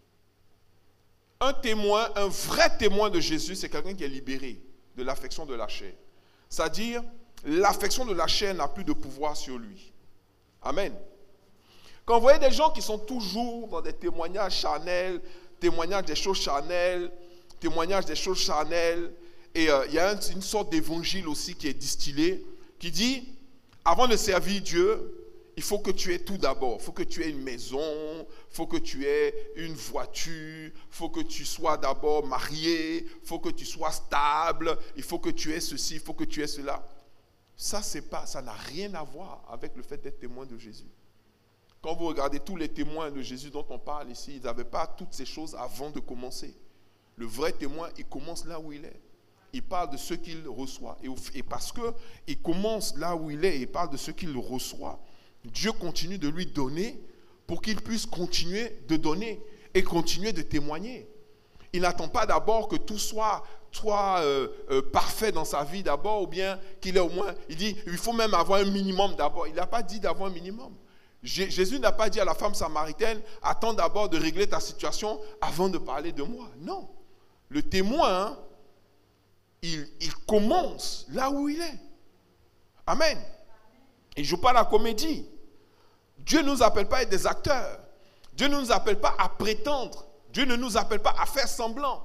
un témoin, un vrai témoin de Jésus, c'est quelqu'un qui est libéré de l'affection de la chair. C'est-à-dire, l'affection de la chair n'a plus de pouvoir sur lui. Amen. Quand vous voyez des gens qui sont toujours dans des témoignages charnels, témoignages des choses charnelles, témoignages des choses charnelles, et euh, il y a une, une sorte d'évangile aussi qui est distillé, qui dit, avant de servir Dieu, il faut que tu aies tout d'abord. Il faut que tu aies une maison, il faut que tu aies une voiture, il faut que tu sois d'abord marié, il faut que tu sois stable, il faut que tu aies ceci, il faut que tu aies cela. Ça, c'est pas, ça n'a rien à voir avec le fait d'être témoin de Jésus. Quand vous regardez tous les témoins de Jésus dont on parle ici, ils n'avaient pas toutes ces choses avant de commencer. Le vrai témoin, il commence là où il est. Il parle de ce qu'il reçoit. Et, et parce qu'il commence là où il est et il parle de ce qu'il reçoit, Dieu continue de lui donner pour qu'il puisse continuer de donner et continuer de témoigner. Il n'attend pas d'abord que tout soit, soit euh, euh, parfait dans sa vie d'abord, ou bien qu'il ait au moins... Il dit, il faut même avoir un minimum d'abord. Il n'a pas dit d'avoir un minimum. Jésus n'a pas dit à la femme samaritaine, attends d'abord de régler ta situation avant de parler de moi. Non. Le témoin, il, il commence là où il est. Amen. Il ne joue pas la comédie. Dieu ne nous appelle pas à être des acteurs. Dieu ne nous appelle pas à prétendre. Dieu ne nous appelle pas à faire semblant.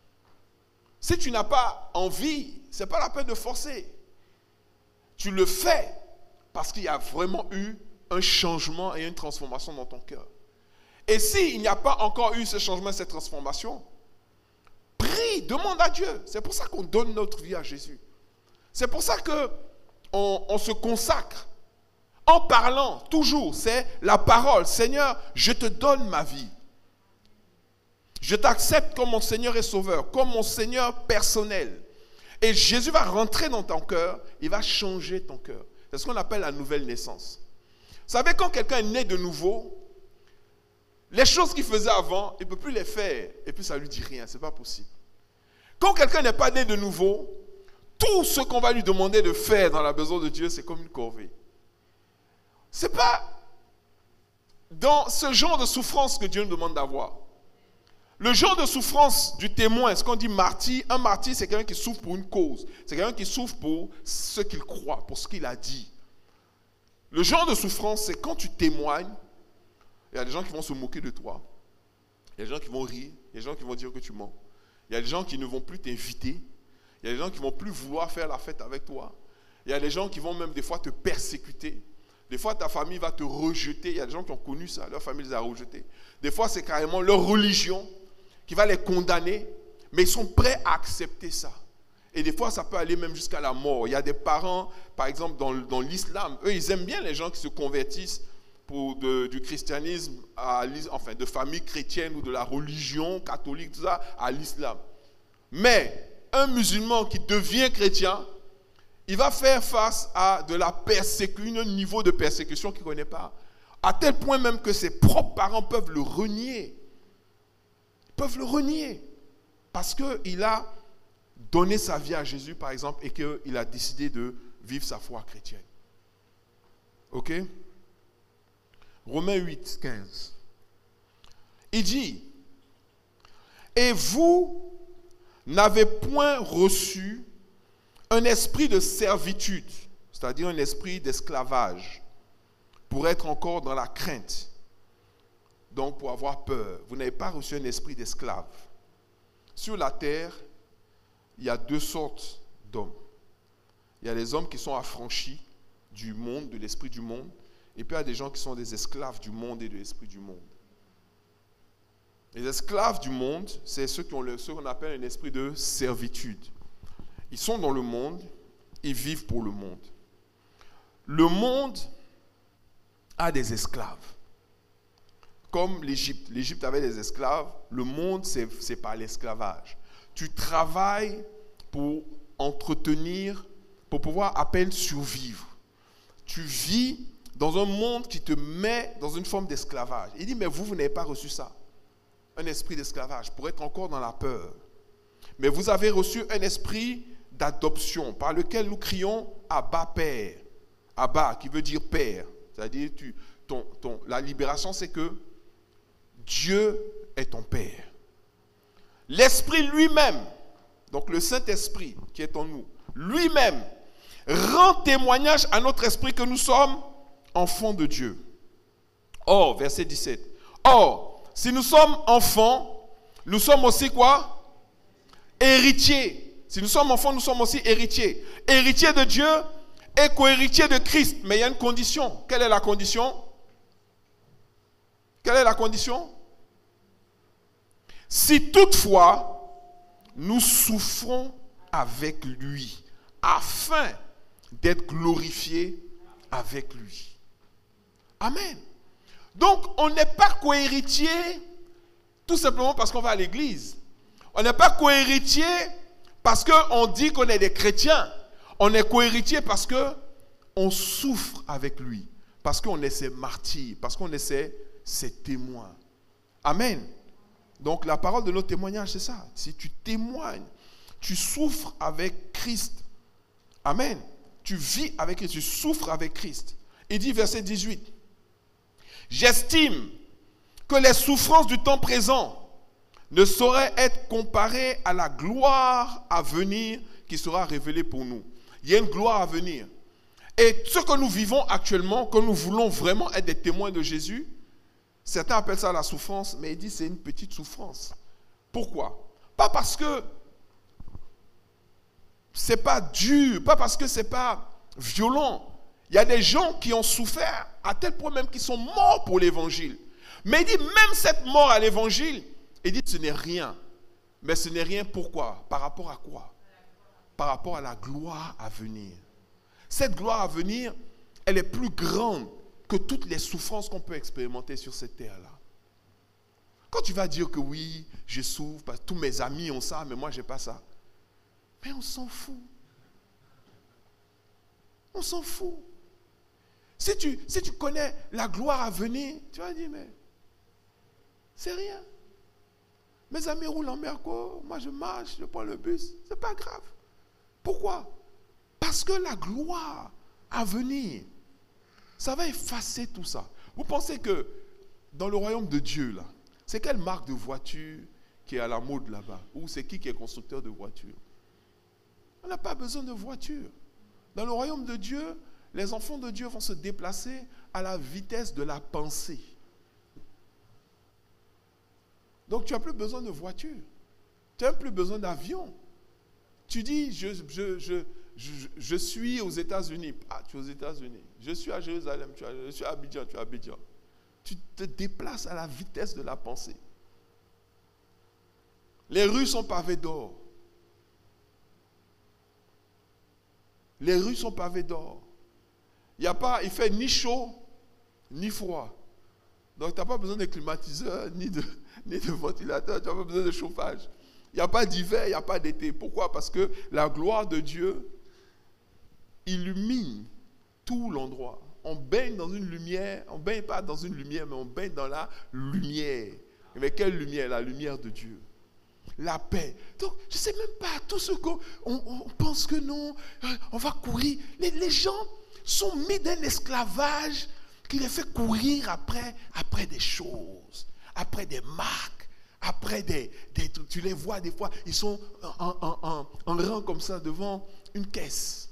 Si tu n'as pas envie, ce n'est pas la peine de forcer. Tu le fais parce qu'il y a vraiment eu un changement et une transformation dans ton cœur. Et s'il n'y a pas encore eu ce changement et cette transformation, prie, demande à Dieu. C'est pour ça qu'on donne notre vie à Jésus. C'est pour ça qu'on on se consacre en parlant toujours. C'est la parole. Seigneur, je te donne ma vie. Je t'accepte comme mon Seigneur et Sauveur, comme mon Seigneur personnel. Et Jésus va rentrer dans ton cœur, il va changer ton cœur. C'est ce qu'on appelle la nouvelle naissance. Vous savez, quand quelqu'un est né de nouveau, les choses qu'il faisait avant, il ne peut plus les faire. Et puis ça ne lui dit rien, ce n'est pas possible. Quand quelqu'un n'est pas né de nouveau, tout ce qu'on va lui demander de faire dans la maison de Dieu, c'est comme une corvée. Ce n'est pas dans ce genre de souffrance que Dieu nous demande d'avoir. Le genre de souffrance du témoin, ce qu'on dit martyr, un martyr, c'est quelqu'un qui souffre pour une cause. C'est quelqu'un qui souffre pour ce qu'il croit, pour ce qu'il a dit. Le genre de souffrance, c'est quand tu témoignes, il y a des gens qui vont se moquer de toi. Il y a des gens qui vont rire. Il y a des gens qui vont dire que tu mens. Il y a des gens qui ne vont plus t'inviter. Il y a des gens qui ne vont plus vouloir faire la fête avec toi. Il y a des gens qui vont même des fois te persécuter. Des fois, ta famille va te rejeter. Il y a des gens qui ont connu ça. Leur famille les a rejetés. Des fois, c'est carrément leur religion qui va les condamner. Mais ils sont prêts à accepter ça. Et des fois, ça peut aller même jusqu'à la mort. Il y a des parents, par exemple, dans, dans l'islam, eux, ils aiment bien les gens qui se convertissent pour de, du christianisme, à, enfin, de famille chrétienne ou de la religion catholique, tout ça, à l'islam. Mais, un musulman qui devient chrétien, il va faire face à de la persécution, un niveau de persécution qu'il ne connaît pas. À tel point même que ses propres parents peuvent le renier. Ils peuvent le renier. Parce qu'il a donné sa vie à Jésus, par exemple, et qu'il a décidé de vivre sa foi chrétienne. Ok? Romains huit, quinze. Il dit, « Et vous n'avez point reçu un esprit de servitude, c'est-à-dire un esprit d'esclavage, pour être encore dans la crainte, donc pour avoir peur. Vous n'avez pas reçu un esprit d'esclave. Sur la terre, il y a deux sortes d'hommes. Il y a les hommes qui sont affranchis du monde, de l'esprit du monde, et puis il y a des gens qui sont des esclaves du monde et de l'esprit du monde. Les esclaves du monde, c'est ceux qui ont le, ce qu'on appelle un esprit de servitude. Ils sont dans le monde, ils vivent pour le monde. Le monde a des esclaves. Comme l'Égypte. L'Égypte avait des esclaves. Le monde, c'est, c'est pas l'esclavage. Tu travailles pour entretenir, pour pouvoir à peine survivre. Tu vis dans un monde qui te met dans une forme d'esclavage. Il dit, mais vous, vous n'avez pas reçu ça. Un esprit d'esclavage, pour être encore dans la peur. Mais vous avez reçu un esprit d'adoption, par lequel nous crions Abba Père. Abba, qui veut dire Père. C'est-à-dire, tu, ton, ton, la libération, c'est que Dieu est ton Père. L'Esprit lui-même, donc le Saint-Esprit qui est en nous, lui-même rend témoignage à notre esprit que nous sommes enfants de Dieu. Or, verset dix-sept. Or, si nous sommes enfants, nous sommes aussi quoi? Héritiers. Si nous sommes enfants, nous sommes aussi héritiers. Héritiers de Dieu et co-héritiers de Christ. Mais il y a une condition. Quelle est la condition? Quelle est la condition? Si toutefois, nous souffrons avec lui, afin d'être glorifiés avec lui. Amen. Donc, on n'est pas co-héritier tout simplement parce qu'on va à l'église. On n'est pas co-héritier parce qu'on dit qu'on est des chrétiens. On est co-héritier parce qu'on souffre avec lui. Parce qu'on est ses martyrs. Parce qu'on est ses, ses témoins. Amen. Donc, la parole de notre témoignage, c'est ça. Si tu témoignes, tu souffres avec Christ. Amen. Tu vis avec Christ, tu souffres avec Christ. Il dit, verset dix-huit. J'estime que les souffrances du temps présent ne sauraient être comparées à la gloire à venir qui sera révélée pour nous. Il y a une gloire à venir. Et ce que nous vivons actuellement, que nous voulons vraiment être des témoins de Jésus, certains appellent ça la souffrance, mais il dit que c'est une petite souffrance. Pourquoi? Pas parce que c'est pas dur, pas parce que c'est pas violent. Il y a des gens qui ont souffert à tel point même qu'ils sont morts pour l'évangile. Mais il dit même cette mort à l'évangile, il dit ce n'est rien. Mais ce n'est rien pourquoi? Par rapport à quoi? Par rapport à la gloire à venir. Cette gloire à venir, elle est plus grande que toutes les souffrances qu'on peut expérimenter sur cette terre-là. Quand tu vas dire que oui, je souffre, parce que tous mes amis ont ça, mais moi je n'ai pas ça. Mais on s'en fout. On s'en fout. Si tu, si tu connais la gloire à venir, tu vas dire, mais c'est rien. Mes amis roulent en Merco, moi je marche, je prends le bus, c'est pas grave. Pourquoi? Parce que la gloire à venir, ça va effacer tout ça. Vous pensez que dans le royaume de Dieu, là, c'est quelle marque de voiture qui est à la mode là-bas? Ou c'est qui qui est constructeur de voiture? On n'a pas besoin de voiture. Dans le royaume de Dieu, les enfants de Dieu vont se déplacer à la vitesse de la pensée. Donc tu n'as plus besoin de voiture. Tu n'as plus besoin d'avion. Tu dis, je, je, je, je, je suis aux États-Unis. Ah, tu es aux États-Unis. Je suis à Jérusalem. Tu es, je suis à Abidjan. Tu es à Abidjan. Tu te déplaces à la vitesse de la pensée. Les rues sont pavées d'or. Les rues sont pavées d'or. Il y a pas, il fait ni chaud, ni froid. Donc tu n'as pas besoin de climatiseur, ni de, ni de ventilateur, tu n'as pas besoin de chauffage. Il n'y a pas d'hiver, il n'y a pas d'été. Pourquoi? Parce que la gloire de Dieu illumine tout l'endroit. On baigne dans une lumière, on ne baigne pas dans une lumière, mais on baigne dans la lumière. Mais quelle lumière? La lumière de Dieu. La paix. Donc, je ne sais même pas, tout ce qu'on on, on pense que non, on va courir. Les, les gens sont mis dans un esclavage qui les fait courir après, après des choses, après des marques, après des, des... Tu les vois des fois, ils sont en, en, en, en rang comme ça devant une caisse.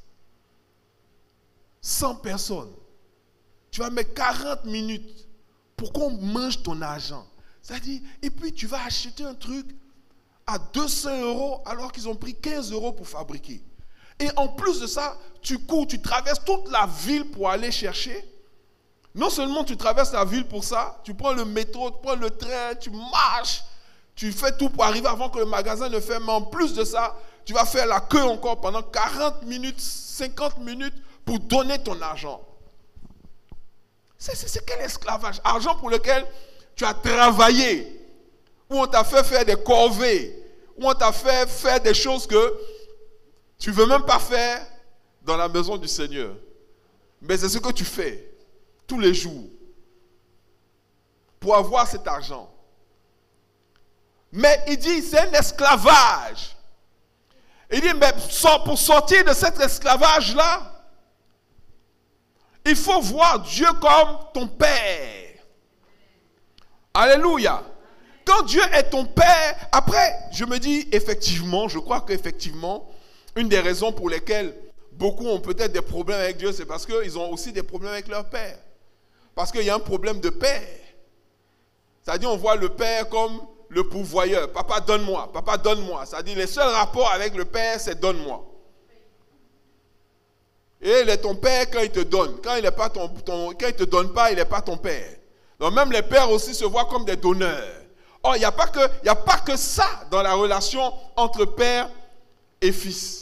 cent personnes. Tu vas mettre quarante minutes pour qu'on mange ton argent. C'est-à-dire, et puis tu vas acheter un truc à deux cents euros alors qu'ils ont pris quinze euros pour fabriquer. Et en plus de ça, tu cours, tu traverses toute la ville pour aller chercher. Non seulement tu traverses la ville pour ça, tu prends le métro, tu prends le train, tu marches, tu fais tout pour arriver avant que le magasin ne ferme. Mais en plus de ça, tu vas faire la queue encore pendant quarante minutes, cinquante minutes pour donner ton argent. C'est, c'est, c'est quel esclavage? Argent pour lequel tu as travaillé, où on t'a fait faire des corvées, où on t'a fait faire des choses que tu ne veux même pas faire dans la maison du Seigneur. Mais c'est ce que tu fais tous les jours pour avoir cet argent. Mais il dit, c'est un esclavage. Il dit, mais pour sortir de cet esclavage-là, il faut voir Dieu comme ton Père. Alléluia. Quand Dieu est ton Père, après, je me dis, effectivement, je crois qu'effectivement, une des raisons pour lesquelles beaucoup ont peut-être des problèmes avec Dieu, c'est parce qu'ils ont aussi des problèmes avec leur Père. Parce qu'il y a un problème de Père. C'est-à-dire, on voit le Père comme le pourvoyeur. Papa, donne-moi. Papa, donne-moi. C'est-à-dire, les seuls rapports avec le Père, c'est donne-moi. Et il est ton père quand il te donne. Quand il ne te donne pas, il n'est pas ton père. Donc même les pères aussi se voient comme des donneurs. Or, il n'y a pas que, il n'y a pas que ça dans la relation entre père et fils.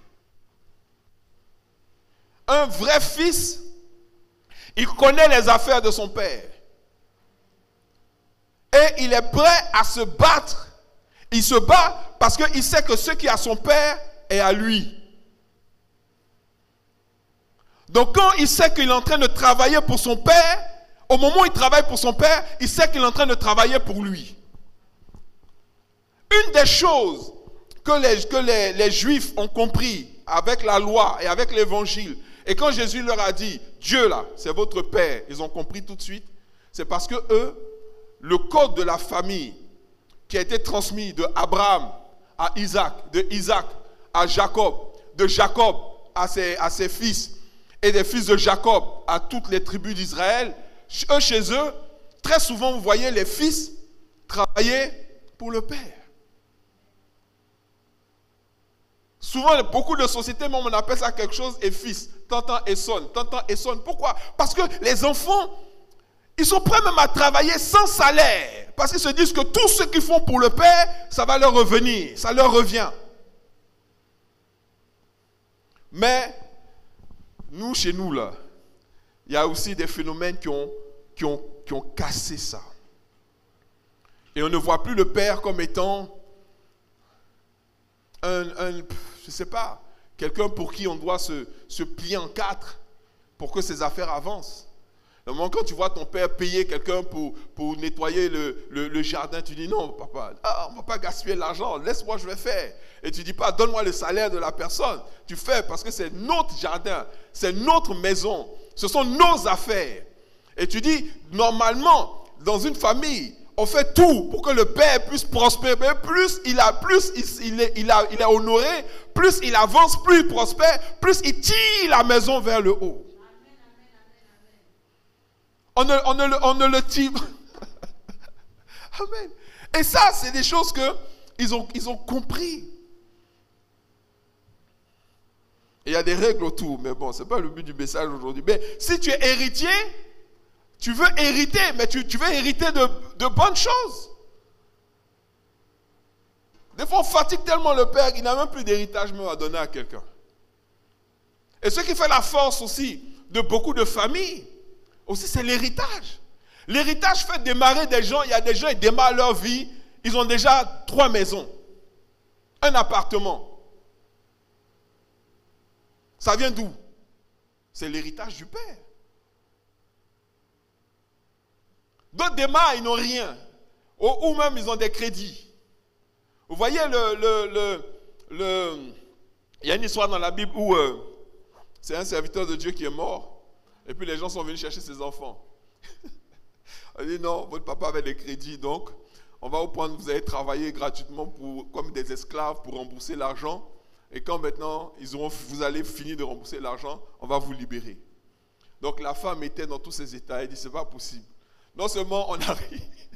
Un vrai fils, il connaît les affaires de son père. Et il est prêt à se battre. Il se bat parce qu'il sait que ce qui est à son père est à lui. Donc quand il sait qu'il est en train de travailler pour son père, au moment où il travaille pour son père, il sait qu'il est en train de travailler pour lui. Une des choses que les, que les, les Juifs ont compris avec la loi et avec l'évangile, et quand Jésus leur a dit, Dieu là, c'est votre père, ils ont compris tout de suite, c'est parce que eux, le code de la famille qui a été transmis de Abraham à Isaac, de Isaac à Jacob, de Jacob à ses, à ses fils, et des fils de Jacob à toutes les tribus d'Israël, eux chez eux, très souvent vous voyez les fils travailler pour le père. Souvent, beaucoup de sociétés, même on appelle ça quelque chose et fils, tantan et son, tantan et son. Pourquoi? Parce que les enfants, ils sont prêts même à travailler sans salaire. Parce qu'ils se disent que tout ce qu'ils font pour le père, ça va leur revenir, ça leur revient. Mais nous, chez nous, là, il y a aussi des phénomènes qui ont, qui ont, qui ont cassé ça. Et on ne voit plus le père comme étant un, un je ne sais pas, quelqu'un pour qui on doit se, se plier en quatre pour que ses affaires avancent. Le moment quand tu vois ton père payer quelqu'un pour, pour nettoyer le, le, le jardin, tu dis non, papa, ah, on ne va pas gaspiller l'argent, laisse-moi, je vais faire. Et tu ne dis pas, donne-moi le salaire de la personne. Tu fais parce que c'est notre jardin, c'est notre maison, ce sont nos affaires. Et tu dis, normalement, dans une famille, on fait tout pour que le père puisse prospérer. Mais plus il a, plus il, il, est, il, a, il est honoré, plus il avance, plus il prospère, plus il tire la maison vers le haut. On ne, on ne, on ne le tire. Amen. Et ça, c'est des choses que ils ont, ils ont compris. Et il y a des règles autour, mais bon, ce n'est pas le but du message aujourd'hui. Mais si tu es héritier, tu veux hériter, mais tu, tu veux hériter de, de bonnes choses. Des fois, on fatigue tellement le père qu'il n'a même plus d'héritage même à donner à quelqu'un. Et ce qui fait la force aussi de beaucoup de familles, aussi, c'est l'héritage. L'héritage fait démarrer des gens. Il y a des gens, ils démarrent leur vie, ils ont déjà trois maisons. un appartement. Ça vient d'où? C'est l'héritage du Père. D'autres démarrent, ils n'ont rien. Ou, ou même ils ont des crédits. Vous voyez, le, le, le, le, il y a une histoire dans la Bible où euh, c'est un serviteur de Dieu qui est mort. Et puis les gens sont venus chercher ses enfants. On dit non, votre papa avait des crédits, donc on va vous prendre, vous allez travailler gratuitement pour, comme des esclaves pour rembourser l'argent. Et quand maintenant ils auront, vous allez finir de rembourser l'argent, on va vous libérer. Donc la femme était dans tous ces états. Elle dit, c'est pas possible. Non seulement on a,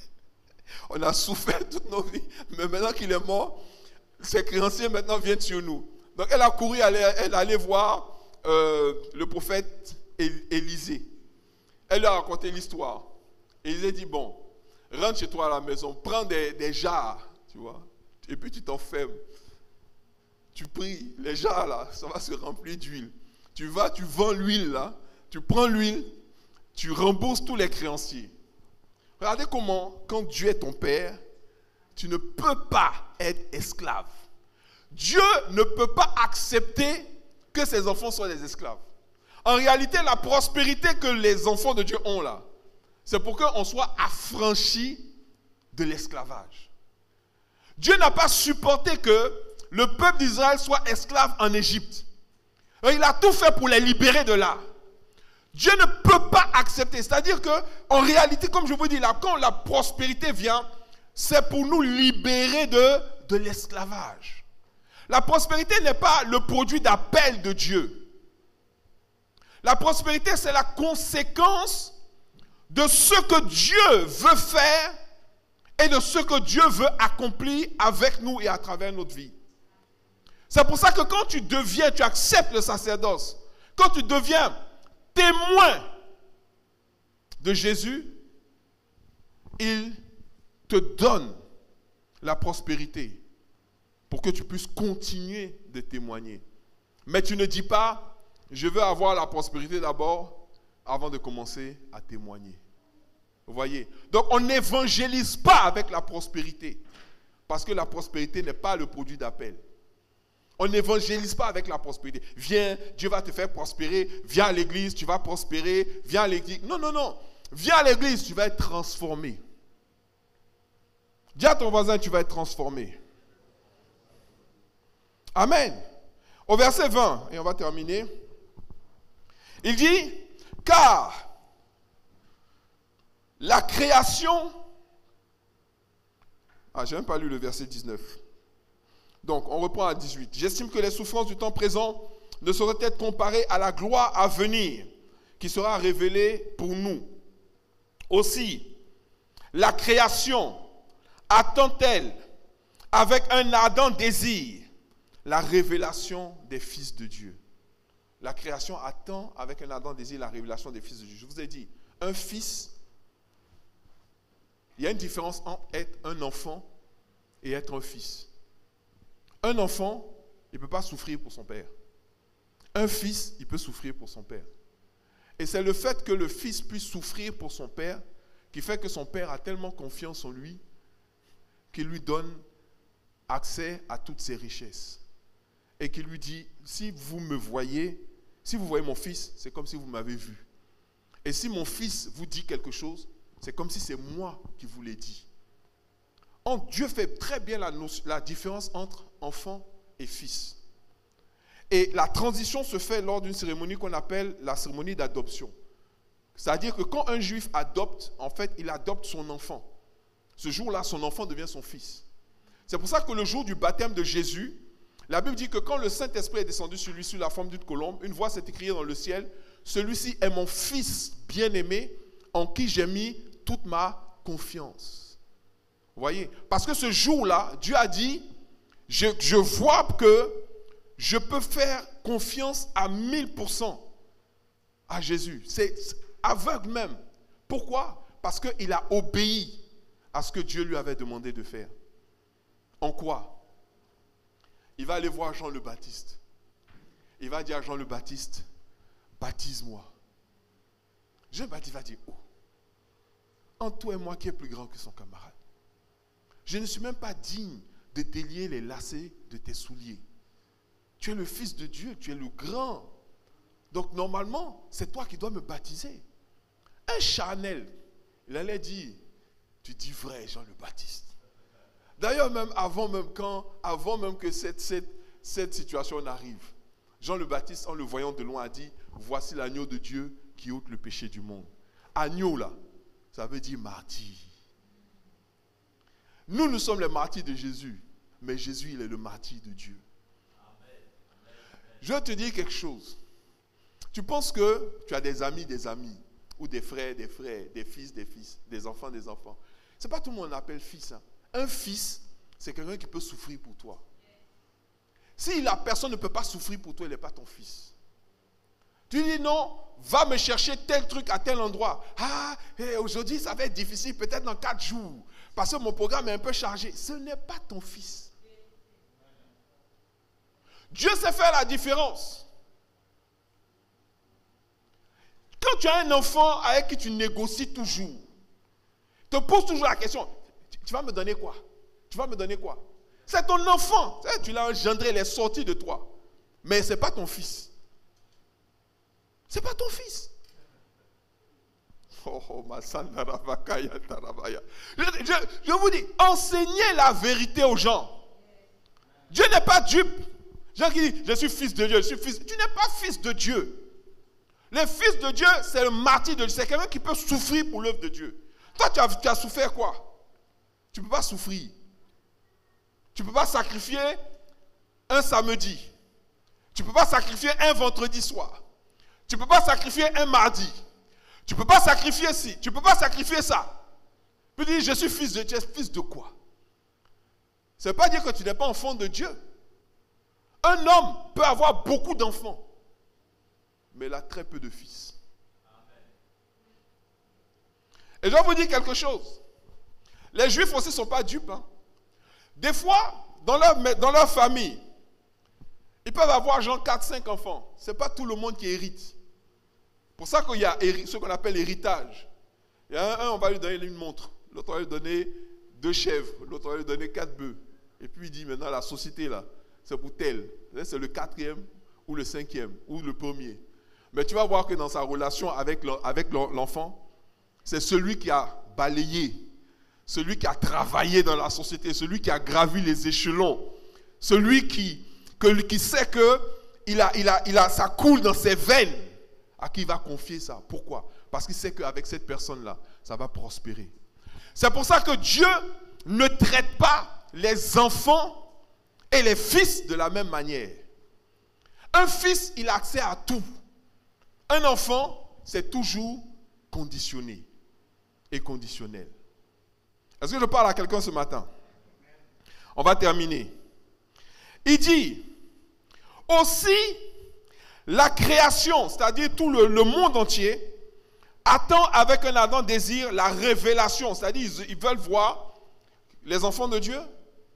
on a souffert toutes nos vies, mais maintenant qu'il est mort, ses créanciers maintenant viennent sur nous. Donc elle a couru, elle, elle allait voir euh, le prophète Élisée. Elle lui a raconté l'histoire. Élisée dit, bon, rentre chez toi à la maison, prends des, des jarres, tu vois, et puis tu t'enfermes. Tu pries, les jarres là, ça va se remplir d'huile. Tu vas, tu vends l'huile là, tu prends l'huile, tu rembourses tous les créanciers. Regardez comment, quand Dieu est ton Père, tu ne peux pas être esclave. Dieu ne peut pas accepter que ses enfants soient des esclaves. En réalité, la prospérité que les enfants de Dieu ont là, c'est pour qu'on soit affranchi de l'esclavage. Dieu n'a pas supporté que le peuple d'Israël soit esclave en Égypte. Il a tout fait pour les libérer de là. Dieu ne peut pas accepter. C'est-à-dire que, en réalité, comme je vous dis là, quand la prospérité vient, c'est pour nous libérer de, de l'esclavage. La prospérité n'est pas le produit d'appel de Dieu. La prospérité, c'est la conséquence de ce que Dieu veut faire et de ce que Dieu veut accomplir avec nous et à travers notre vie. C'est pour ça que quand tu deviens, tu acceptes le sacerdoce, quand tu deviens témoin de Jésus, il te donne la prospérité pour que tu puisses continuer de témoigner. Mais tu ne dis pas, je veux avoir la prospérité d'abord avant de commencer à témoigner. Vous voyez? Donc on n'évangélise pas avec la prospérité, parce que la prospérité n'est pas le produit d'appel. On n'évangélise pas avec la prospérité. Viens, Dieu va te faire prospérer. Viens à l'église, tu vas prospérer. Viens à l'église. Non, non, non. Viens à l'église, tu vas être transformé. Dis à ton voisin, tu vas être transformé. Amen. Au verset vingt, et on va terminer. Il dit, car la création... Ah, je n'ai même pas lu le verset dix-neuf. Donc, on reprend à dix-huit. J'estime que les souffrances du temps présent ne sauraient être comparées à la gloire à venir qui sera révélée pour nous. Aussi, la création attend-elle avec un ardent désir la révélation des fils de Dieu. La création attend avec un ardent désir la révélation des fils de Dieu. Je vous ai dit, un fils, il y a une différence entre être un enfant et être un fils. Un enfant, il ne peut pas souffrir pour son père. Un fils, il peut souffrir pour son père. Et c'est le fait que le fils puisse souffrir pour son père qui fait que son père a tellement confiance en lui qu'il lui donne accès à toutes ses richesses. Et qu'il lui dit, si vous me voyez, si vous voyez mon fils, c'est comme si vous m'avez vu. Et si mon fils vous dit quelque chose, c'est comme si c'est moi qui vous l'ai dit. Dieu fait très bien la, la différence entre enfant et fils. Et la transition se fait lors d'une cérémonie qu'on appelle la cérémonie d'adoption. C'est-à-dire que quand un juif adopte, en fait, il adopte son enfant. Ce jour-là, son enfant devient son fils. C'est pour ça que le jour du baptême de Jésus, la Bible dit que quand le Saint-Esprit est descendu sur lui sous la forme d'une colombe, une voix s'est écriée dans le ciel, « Celui-ci est mon fils bien-aimé, en qui j'ai mis toute ma confiance. » Vous voyez? Parce que ce jour-là, Dieu a dit, je, je vois que je peux faire confiance à mille pour cent à Jésus. C'est aveugle même. Pourquoi? Parce qu'il a obéi à ce que Dieu lui avait demandé de faire. En quoi? Il va aller voir Jean le Baptiste. Il va dire à Jean le Baptiste, baptise-moi. Jean le Baptiste va dire, oh, entre toi et moi, qui est plus grand que son camarade? Je ne suis même pas digne de délier les lacets de tes souliers. Tu es le Fils de Dieu, tu es le grand. Donc normalement, c'est toi qui dois me baptiser. Un charnel, il allait dire, tu dis vrai, Jean le Baptiste. D'ailleurs, même avant même, quand, avant même que cette, cette, cette situation n'arrive, Jean le Baptiste, en le voyant de loin, a dit, voici l'agneau de Dieu qui ôte le péché du monde. Agneau là, ça veut dire martyr. Nous, nous sommes les martyrs de Jésus, mais Jésus, il est le martyr de Dieu. Je vais te dire quelque chose. Tu penses que tu as des amis, des amis, ou des frères, des frères, des fils, des fils, des enfants, des enfants. Ce n'est pas tout le monde qu'on appelle fils. Hein. Un fils, c'est quelqu'un qui peut souffrir pour toi. Si la personne ne peut pas souffrir pour toi, il n'est pas ton fils. Tu dis non, va me chercher tel truc à tel endroit. Ah, hey, aujourd'hui ça va être difficile, peut-être dans quatre jours, parce que mon programme est un peu chargé. Ce n'est pas ton fils. Dieu sait faire la différence. Quand tu as un enfant avec qui tu négocies toujours, te pose toujours la question, tu vas me donner quoi? Tu vas me donner quoi? C'est ton enfant. Tu l'as engendré, il est sorti de toi. Mais ce n'est pas ton fils. Ce n'est pas ton fils. Oh, oh, ma je, je, je vous dis, enseignez la vérité aux gens. Dieu n'est pas dupe. Gens qui disent, je suis fils de Dieu, je suis fils. Tu n'es pas fils de Dieu. Le fils de Dieu, c'est le martyr de Dieu. C'est quelqu'un qui peut souffrir pour l'œuvre de Dieu. Toi, tu as, tu as souffert quoi? Tu ne peux pas souffrir. Tu ne peux pas sacrifier un samedi. Tu ne peux pas sacrifier un vendredi soir. Tu ne peux pas sacrifier un mardi. Tu ne peux pas sacrifier ci. Tu ne peux pas sacrifier ça. Tu peux dire, je suis fils de Dieu. Fils de quoi? Ça ne veut pas dire que tu n'es pas enfant de Dieu. Un homme peut avoir beaucoup d'enfants, mais il a très peu de fils. Et je vais vous dire quelque chose. Les Juifs aussi ne sont pas dupes. Hein. Des fois, dans leur, dans leur famille, ils peuvent avoir genre quatre cinq enfants. Ce n'est pas tout le monde qui hérite. Pour ça qu'il y a ce qu'on appelle l'héritage. Il y a un, un, on va lui donner une montre. L'autre, on va lui donner deux chèvres. L'autre, on va lui donner quatre bœufs. Et puis il dit maintenant, la société là, c'est pour tel. C'est le quatrième ou le cinquième ou le premier. Mais tu vas voir que dans sa relation avec l'enfant, c'est celui qui a balayé, celui qui a travaillé dans la société, celui qui a gravi les échelons, celui qui, que, qui sait que il a, il a, il a, ça coule dans ses veines, à qui il va confier ça. Pourquoi? Parce qu'il sait qu'avec cette personne-là, ça va prospérer. C'est pour ça que Dieu ne traite pas les enfants et les fils de la même manière. Un fils, il a accès à tout. Un enfant, c'est toujours conditionné et conditionnel. Est-ce que je parle à quelqu'un ce matin? On va terminer. Il dit, aussi, la création, c'est-à-dire tout le, le monde entier, attend avec un ardent désir la révélation. C'est-à-dire, ils, ils veulent voir les enfants de Dieu.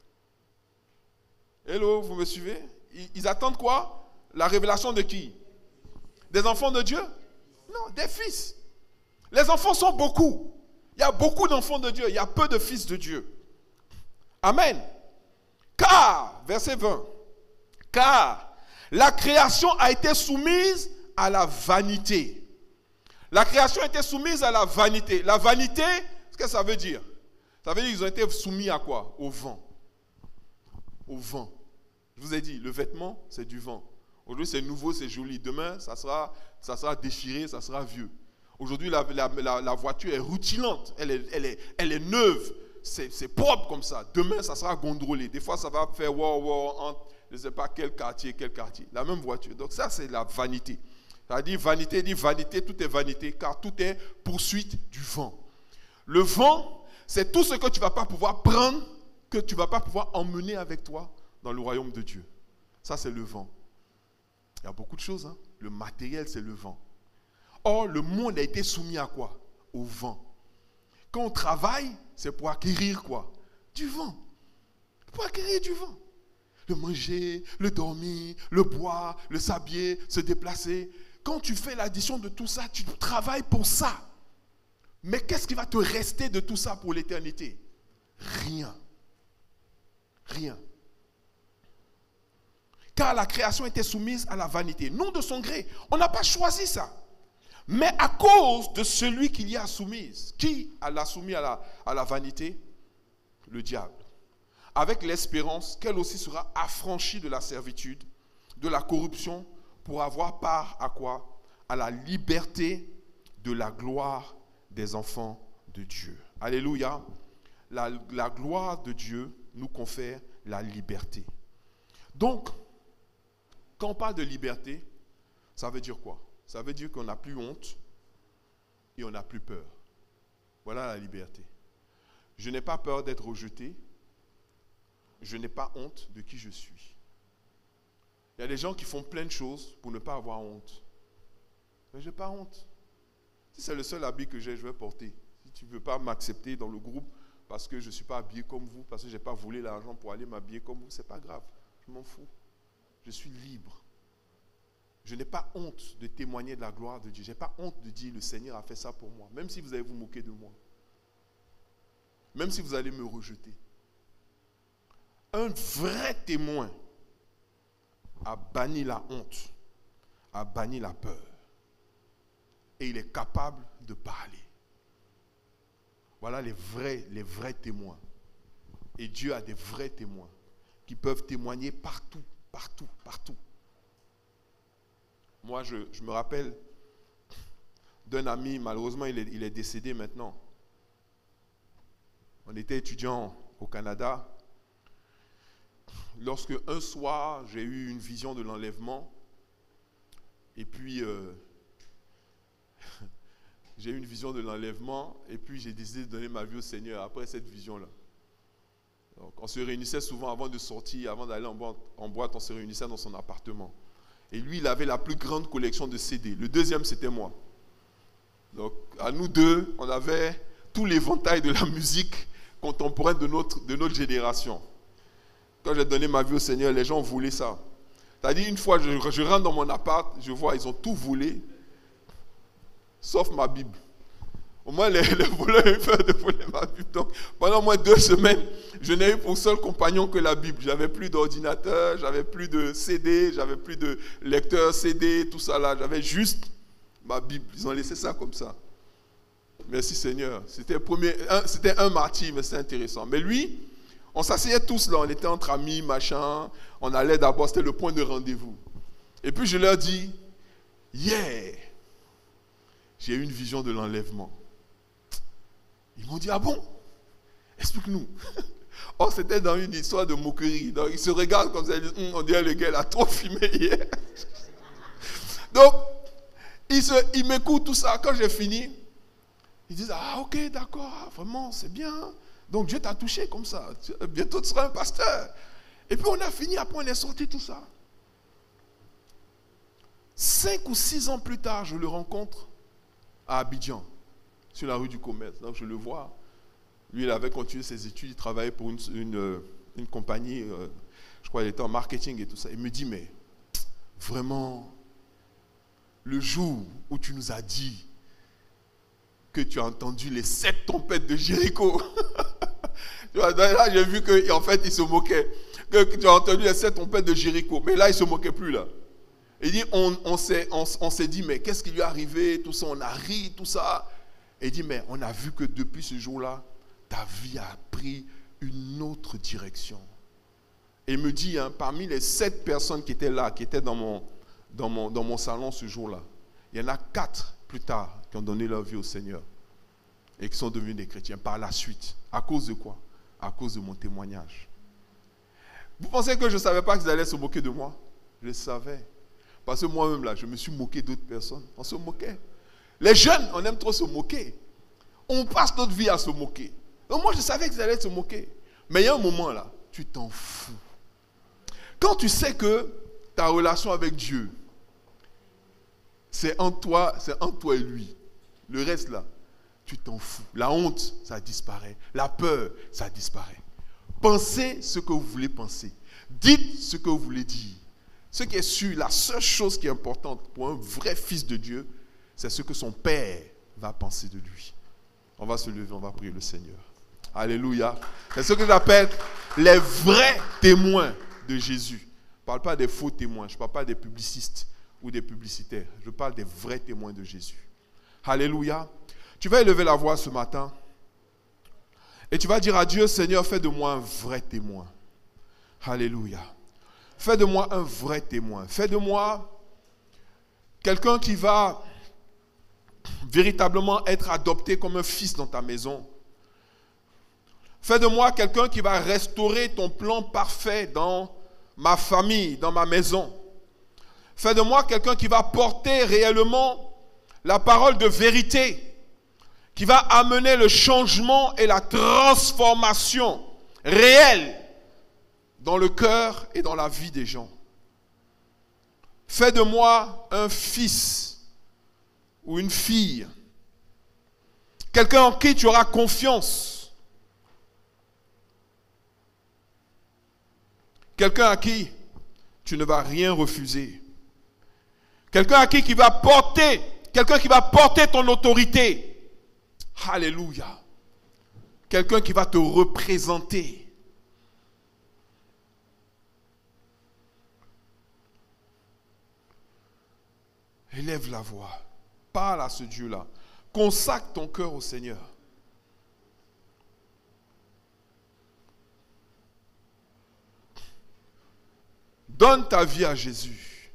Hello, vous me suivez? Ils, ils attendent quoi? La révélation de qui? Des enfants de Dieu? Non, des fils. Les enfants sont beaucoup. Il y a beaucoup d'enfants de Dieu, il y a peu de fils de Dieu. Amen. Car, verset vingt, car la création a été soumise à la vanité. La création a été soumise à la vanité. La vanité, ce que ça veut dire? Ça veut dire qu'ils ont été soumis à quoi? Au vent. Au vent. Je vous ai dit, le vêtement, c'est du vent. Aujourd'hui, c'est nouveau, c'est joli. Demain, ça sera, ça sera déchiré, ça sera vieux. Aujourd'hui, la, la, la, la voiture est rutilante. Elle est, elle est, elle est neuve. C'est, c'est propre comme ça. Demain, ça sera gondolé. Des fois, ça va faire wow, wow, entre, je ne sais pas quel quartier, quel quartier. La même voiture. Donc ça, c'est la vanité. Ça dit vanité, dit vanité, tout est vanité, car tout est poursuite du vent. Le vent, c'est tout ce que tu ne vas pas pouvoir prendre, que tu ne vas pas pouvoir emmener avec toi dans le royaume de Dieu. Ça, c'est le vent. Il y a beaucoup de choses. Hein? Le matériel, c'est le vent. Or, le monde a été soumis à quoi? Au vent. Quand on travaille, c'est pour acquérir quoi? Du vent. Pour acquérir du vent. Le manger, le dormir, le boire, le s'habiller, se déplacer. Quand tu fais l'addition de tout ça, tu travailles pour ça. Mais qu'est-ce qui va te rester de tout ça pour l'éternité? Rien. Rien. Car la création était soumise à la vanité, non de son gré. On n'a pas choisi ça. Mais à cause de celui qui l'y a soumise. Qui l'a soumis à la, à la vanité? Le diable. Avec l'espérance qu'elle aussi sera affranchie de la servitude, de la corruption, pour avoir part à quoi? À la liberté de la gloire des enfants de Dieu. Alléluia. La, la gloire de Dieu nous confère la liberté. Donc, quand on parle de liberté, ça veut dire quoi? Ça veut dire qu'on n'a plus honte et on n'a plus peur. Voilà la liberté. Je n'ai pas peur d'être rejeté. Je n'ai pas honte de qui je suis. Il y a des gens qui font plein de choses pour ne pas avoir honte. Mais je n'ai pas honte. Si c'est le seul habit que j'ai, je vais porter. Si tu ne veux pas m'accepter dans le groupe parce que je ne suis pas habillé comme vous, parce que je n'ai pas volé l'argent pour aller m'habiller comme vous, ce n'est pas grave. Je m'en fous. Je suis libre. Je n'ai pas honte de témoigner de la gloire de Dieu. Je n'ai pas honte de dire le Seigneur a fait ça pour moi. Même si vous allez vous moquer de moi. Même si vous allez me rejeter. Un vrai témoin a banni la honte, a banni la peur. Et il est capable de parler. Voilà les vrais, les vrais témoins. Et Dieu a des vrais témoins qui peuvent témoigner partout, partout, partout. Moi, je, je me rappelle d'un ami, malheureusement, il est, il est décédé maintenant. On était étudiants au Canada. Lorsque un soir, j'ai eu une vision de l'enlèvement, et puis euh, j'ai eu une vision de l'enlèvement, et puis j'ai décidé de donner ma vie au Seigneur après cette vision-là. Donc, on se réunissait souvent avant de sortir, avant d'aller en boîte, en boîte, on se réunissait dans son appartement. Et lui, il avait la plus grande collection de C D. Le deuxième, c'était moi. Donc, à nous deux, on avait tout l'éventail de la musique contemporaine de notre, de notre génération. Quand j'ai donné ma vie au Seigneur, les gens voulaient ça. C'est-à-dire, une fois, je, je rentre dans mon appart, je vois, ils ont tout volé, sauf ma Bible. Au moins, les, les voleurs ont eu peur de voler ma Bible. Donc, pendant au moins deux semaines, je n'ai eu pour seul compagnon que la Bible. J'avais plus d'ordinateur, j'avais plus de C D, j'avais plus de lecteur C D, tout ça là. J'avais juste ma Bible. Ils ont laissé ça comme ça. Merci Seigneur. C'était, premier, un, c'était un martyr, mais c'était intéressant. Mais lui, on s'asseyait tous là, on était entre amis, machin. On allait d'abord, c'était le point de rendez-vous. Et puis je leur dis, yeah, j'ai eu une vision de l'enlèvement. Ils m'ont dit, ah bon? Explique-nous. Or, c'était dans une histoire de moquerie. Donc, ils se regardent comme ça, ils disent, hm, on dirait le gars, il a trop fumé hier. Donc, ils, se, ils m'écoutent tout ça. Quand j'ai fini, ils disent, ah ok, d'accord, vraiment, c'est bien. Donc, Dieu t'a touché comme ça. Bientôt, tu seras un pasteur. Et puis, on a fini, après, on est sorti tout ça. Cinq ou six ans plus tard, je le rencontre à Abidjan, sur la rue du Commerce. Donc, je le vois. Lui, il avait continué ses études, il travaillait pour une, une, une compagnie, euh, je crois qu'il était en marketing et tout ça. Il me dit, mais vraiment, le jour où tu nous as dit que tu as entendu les sept tempêtes de Jéricho, là, j'ai vu qu'en fait, il se moquait. Que tu as entendu les sept tempêtes de Jéricho, mais là, il ne se moquait plus, là. Il dit, on, on, s'est, on, on s'est dit, mais qu'est-ce qui lui est arrivé, tout ça, on a ri, tout ça. Et il dit, mais on a vu que depuis ce jour-là, ta vie a pris une autre direction. Et il me dit, hein, parmi les sept personnes qui étaient là, qui étaient dans mon, dans mon, dans mon salon ce jour-là, il y en a quatre plus tard qui ont donné leur vie au Seigneur et qui sont devenus des chrétiens par la suite. À cause de quoi? À cause de mon témoignage. Vous pensez que je ne savais pas qu'ils allaient se moquer de moi? Je le savais. Parce que moi-même, là, je me suis moqué d'autres personnes. On se moquait. Les jeunes, on aime trop se moquer. On passe notre vie à se moquer. Donc moi, je savais qu'ils allaient se moquer. Mais il y a un moment, là, tu t'en fous. Quand tu sais que ta relation avec Dieu, c'est en toi, c'est en toi et lui. Le reste, là, tu t'en fous. La honte, ça disparaît. La peur, ça disparaît. Pensez ce que vous voulez penser. Dites ce que vous voulez dire. Ce qui est sûr, la seule chose qui est importante pour un vrai fils de Dieu, c'est ce que son Père va penser de lui. On va se lever, on va prier le Seigneur. Alléluia. C'est ce que j'appelle les vrais témoins de Jésus. Je ne parle pas des faux témoins, je ne parle pas des publicistes ou des publicitaires. Je parle des vrais témoins de Jésus. Alléluia. Tu vas élever la voix ce matin et tu vas dire à Dieu, Seigneur, fais de moi un vrai témoin. Alléluia. Fais de moi un vrai témoin. Fais de moi quelqu'un qui va véritablement être adopté comme un fils dans ta maison. Fais de moi quelqu'un qui va restaurer ton plan parfait dans ma famille, dans ma maison. Fais de moi quelqu'un qui va porter réellement la parole de vérité, qui va amener le changement et la transformation réelle dans le cœur et dans la vie des gens. Fais de moi un fils ou une fille, quelqu'un en qui tu auras confiance, quelqu'un à qui tu ne vas rien refuser, quelqu'un à qui qui va porter, quelqu'un qui va porter ton autorité. Alléluia. Quelqu'un qui va te représenter. Élève la voix. Parle à ce Dieu-là. Consacre ton cœur au Seigneur. Donne ta vie à Jésus.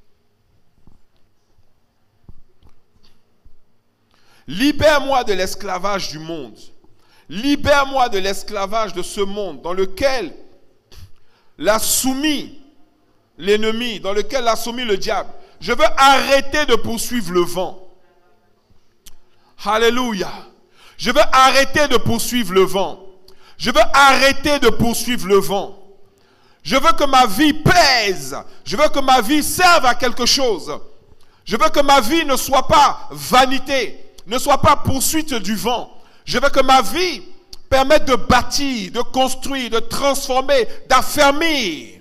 Libère-moi de l'esclavage du monde. Libère-moi de l'esclavage de ce monde dans lequel l'a soumis l'ennemi, dans lequel l'a soumis le diable. Je veux arrêter de poursuivre le vent. Alléluia. Je veux arrêter de poursuivre le vent. Je veux arrêter de poursuivre le vent. Je veux que ma vie pèse. Je veux que ma vie serve à quelque chose. Je veux que ma vie ne soit pas vanité, ne soit pas poursuite du vent. Je veux que ma vie permette de bâtir, de construire, de transformer, d'affermir.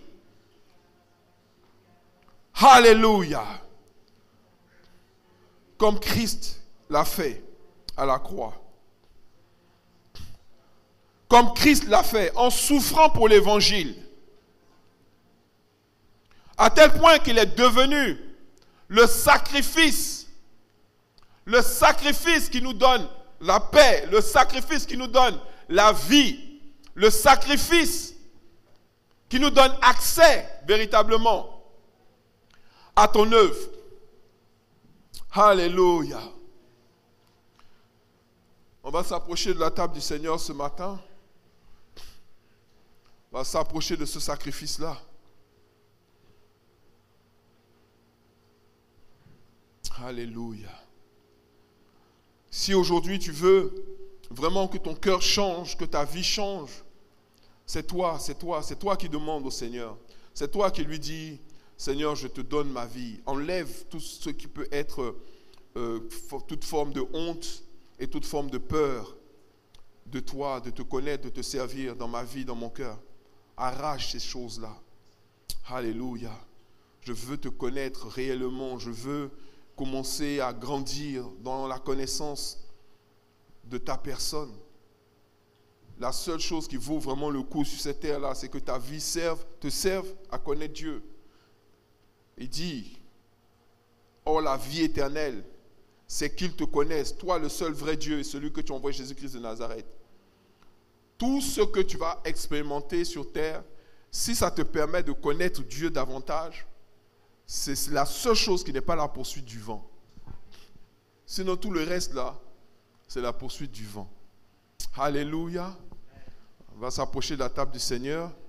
Alléluia. Comme Christ l'a fait à la croix. Comme Christ l'a fait en souffrant pour l'évangile. À tel point qu'il est devenu le sacrifice. Le sacrifice qui nous donne la paix. Le sacrifice qui nous donne la vie. Le sacrifice qui nous donne accès véritablement à ton œuvre. Alléluia. On va s'approcher de la table du Seigneur ce matin. On va s'approcher de ce sacrifice-là. Alléluia. Si aujourd'hui tu veux vraiment que ton cœur change, que ta vie change, c'est toi, c'est toi, c'est toi qui demandes au Seigneur. C'est toi qui lui dis, Seigneur, je te donne ma vie. Enlève tout ce qui peut être, euh, toute forme de honte et toute forme de peur de toi, de te connaître, de te servir dans ma vie, dans mon cœur. Arrache ces choses-là. Alléluia. Je veux te connaître réellement. Je veux commencer à grandir dans la connaissance de ta personne. La seule chose qui vaut vraiment le coup sur cette terre-là, c'est que ta vie serve, te serve à connaître Dieu. Il dit, oh la vie éternelle, c'est qu'ils te connaissent, toi le seul vrai Dieu et celui que tu envoies, Jésus-Christ de Nazareth. Tout ce que tu vas expérimenter sur terre, si ça te permet de connaître Dieu davantage, c'est la seule chose qui n'est pas la poursuite du vent. Sinon tout le reste là, c'est la poursuite du vent. Alléluia. On va s'approcher de la table du Seigneur.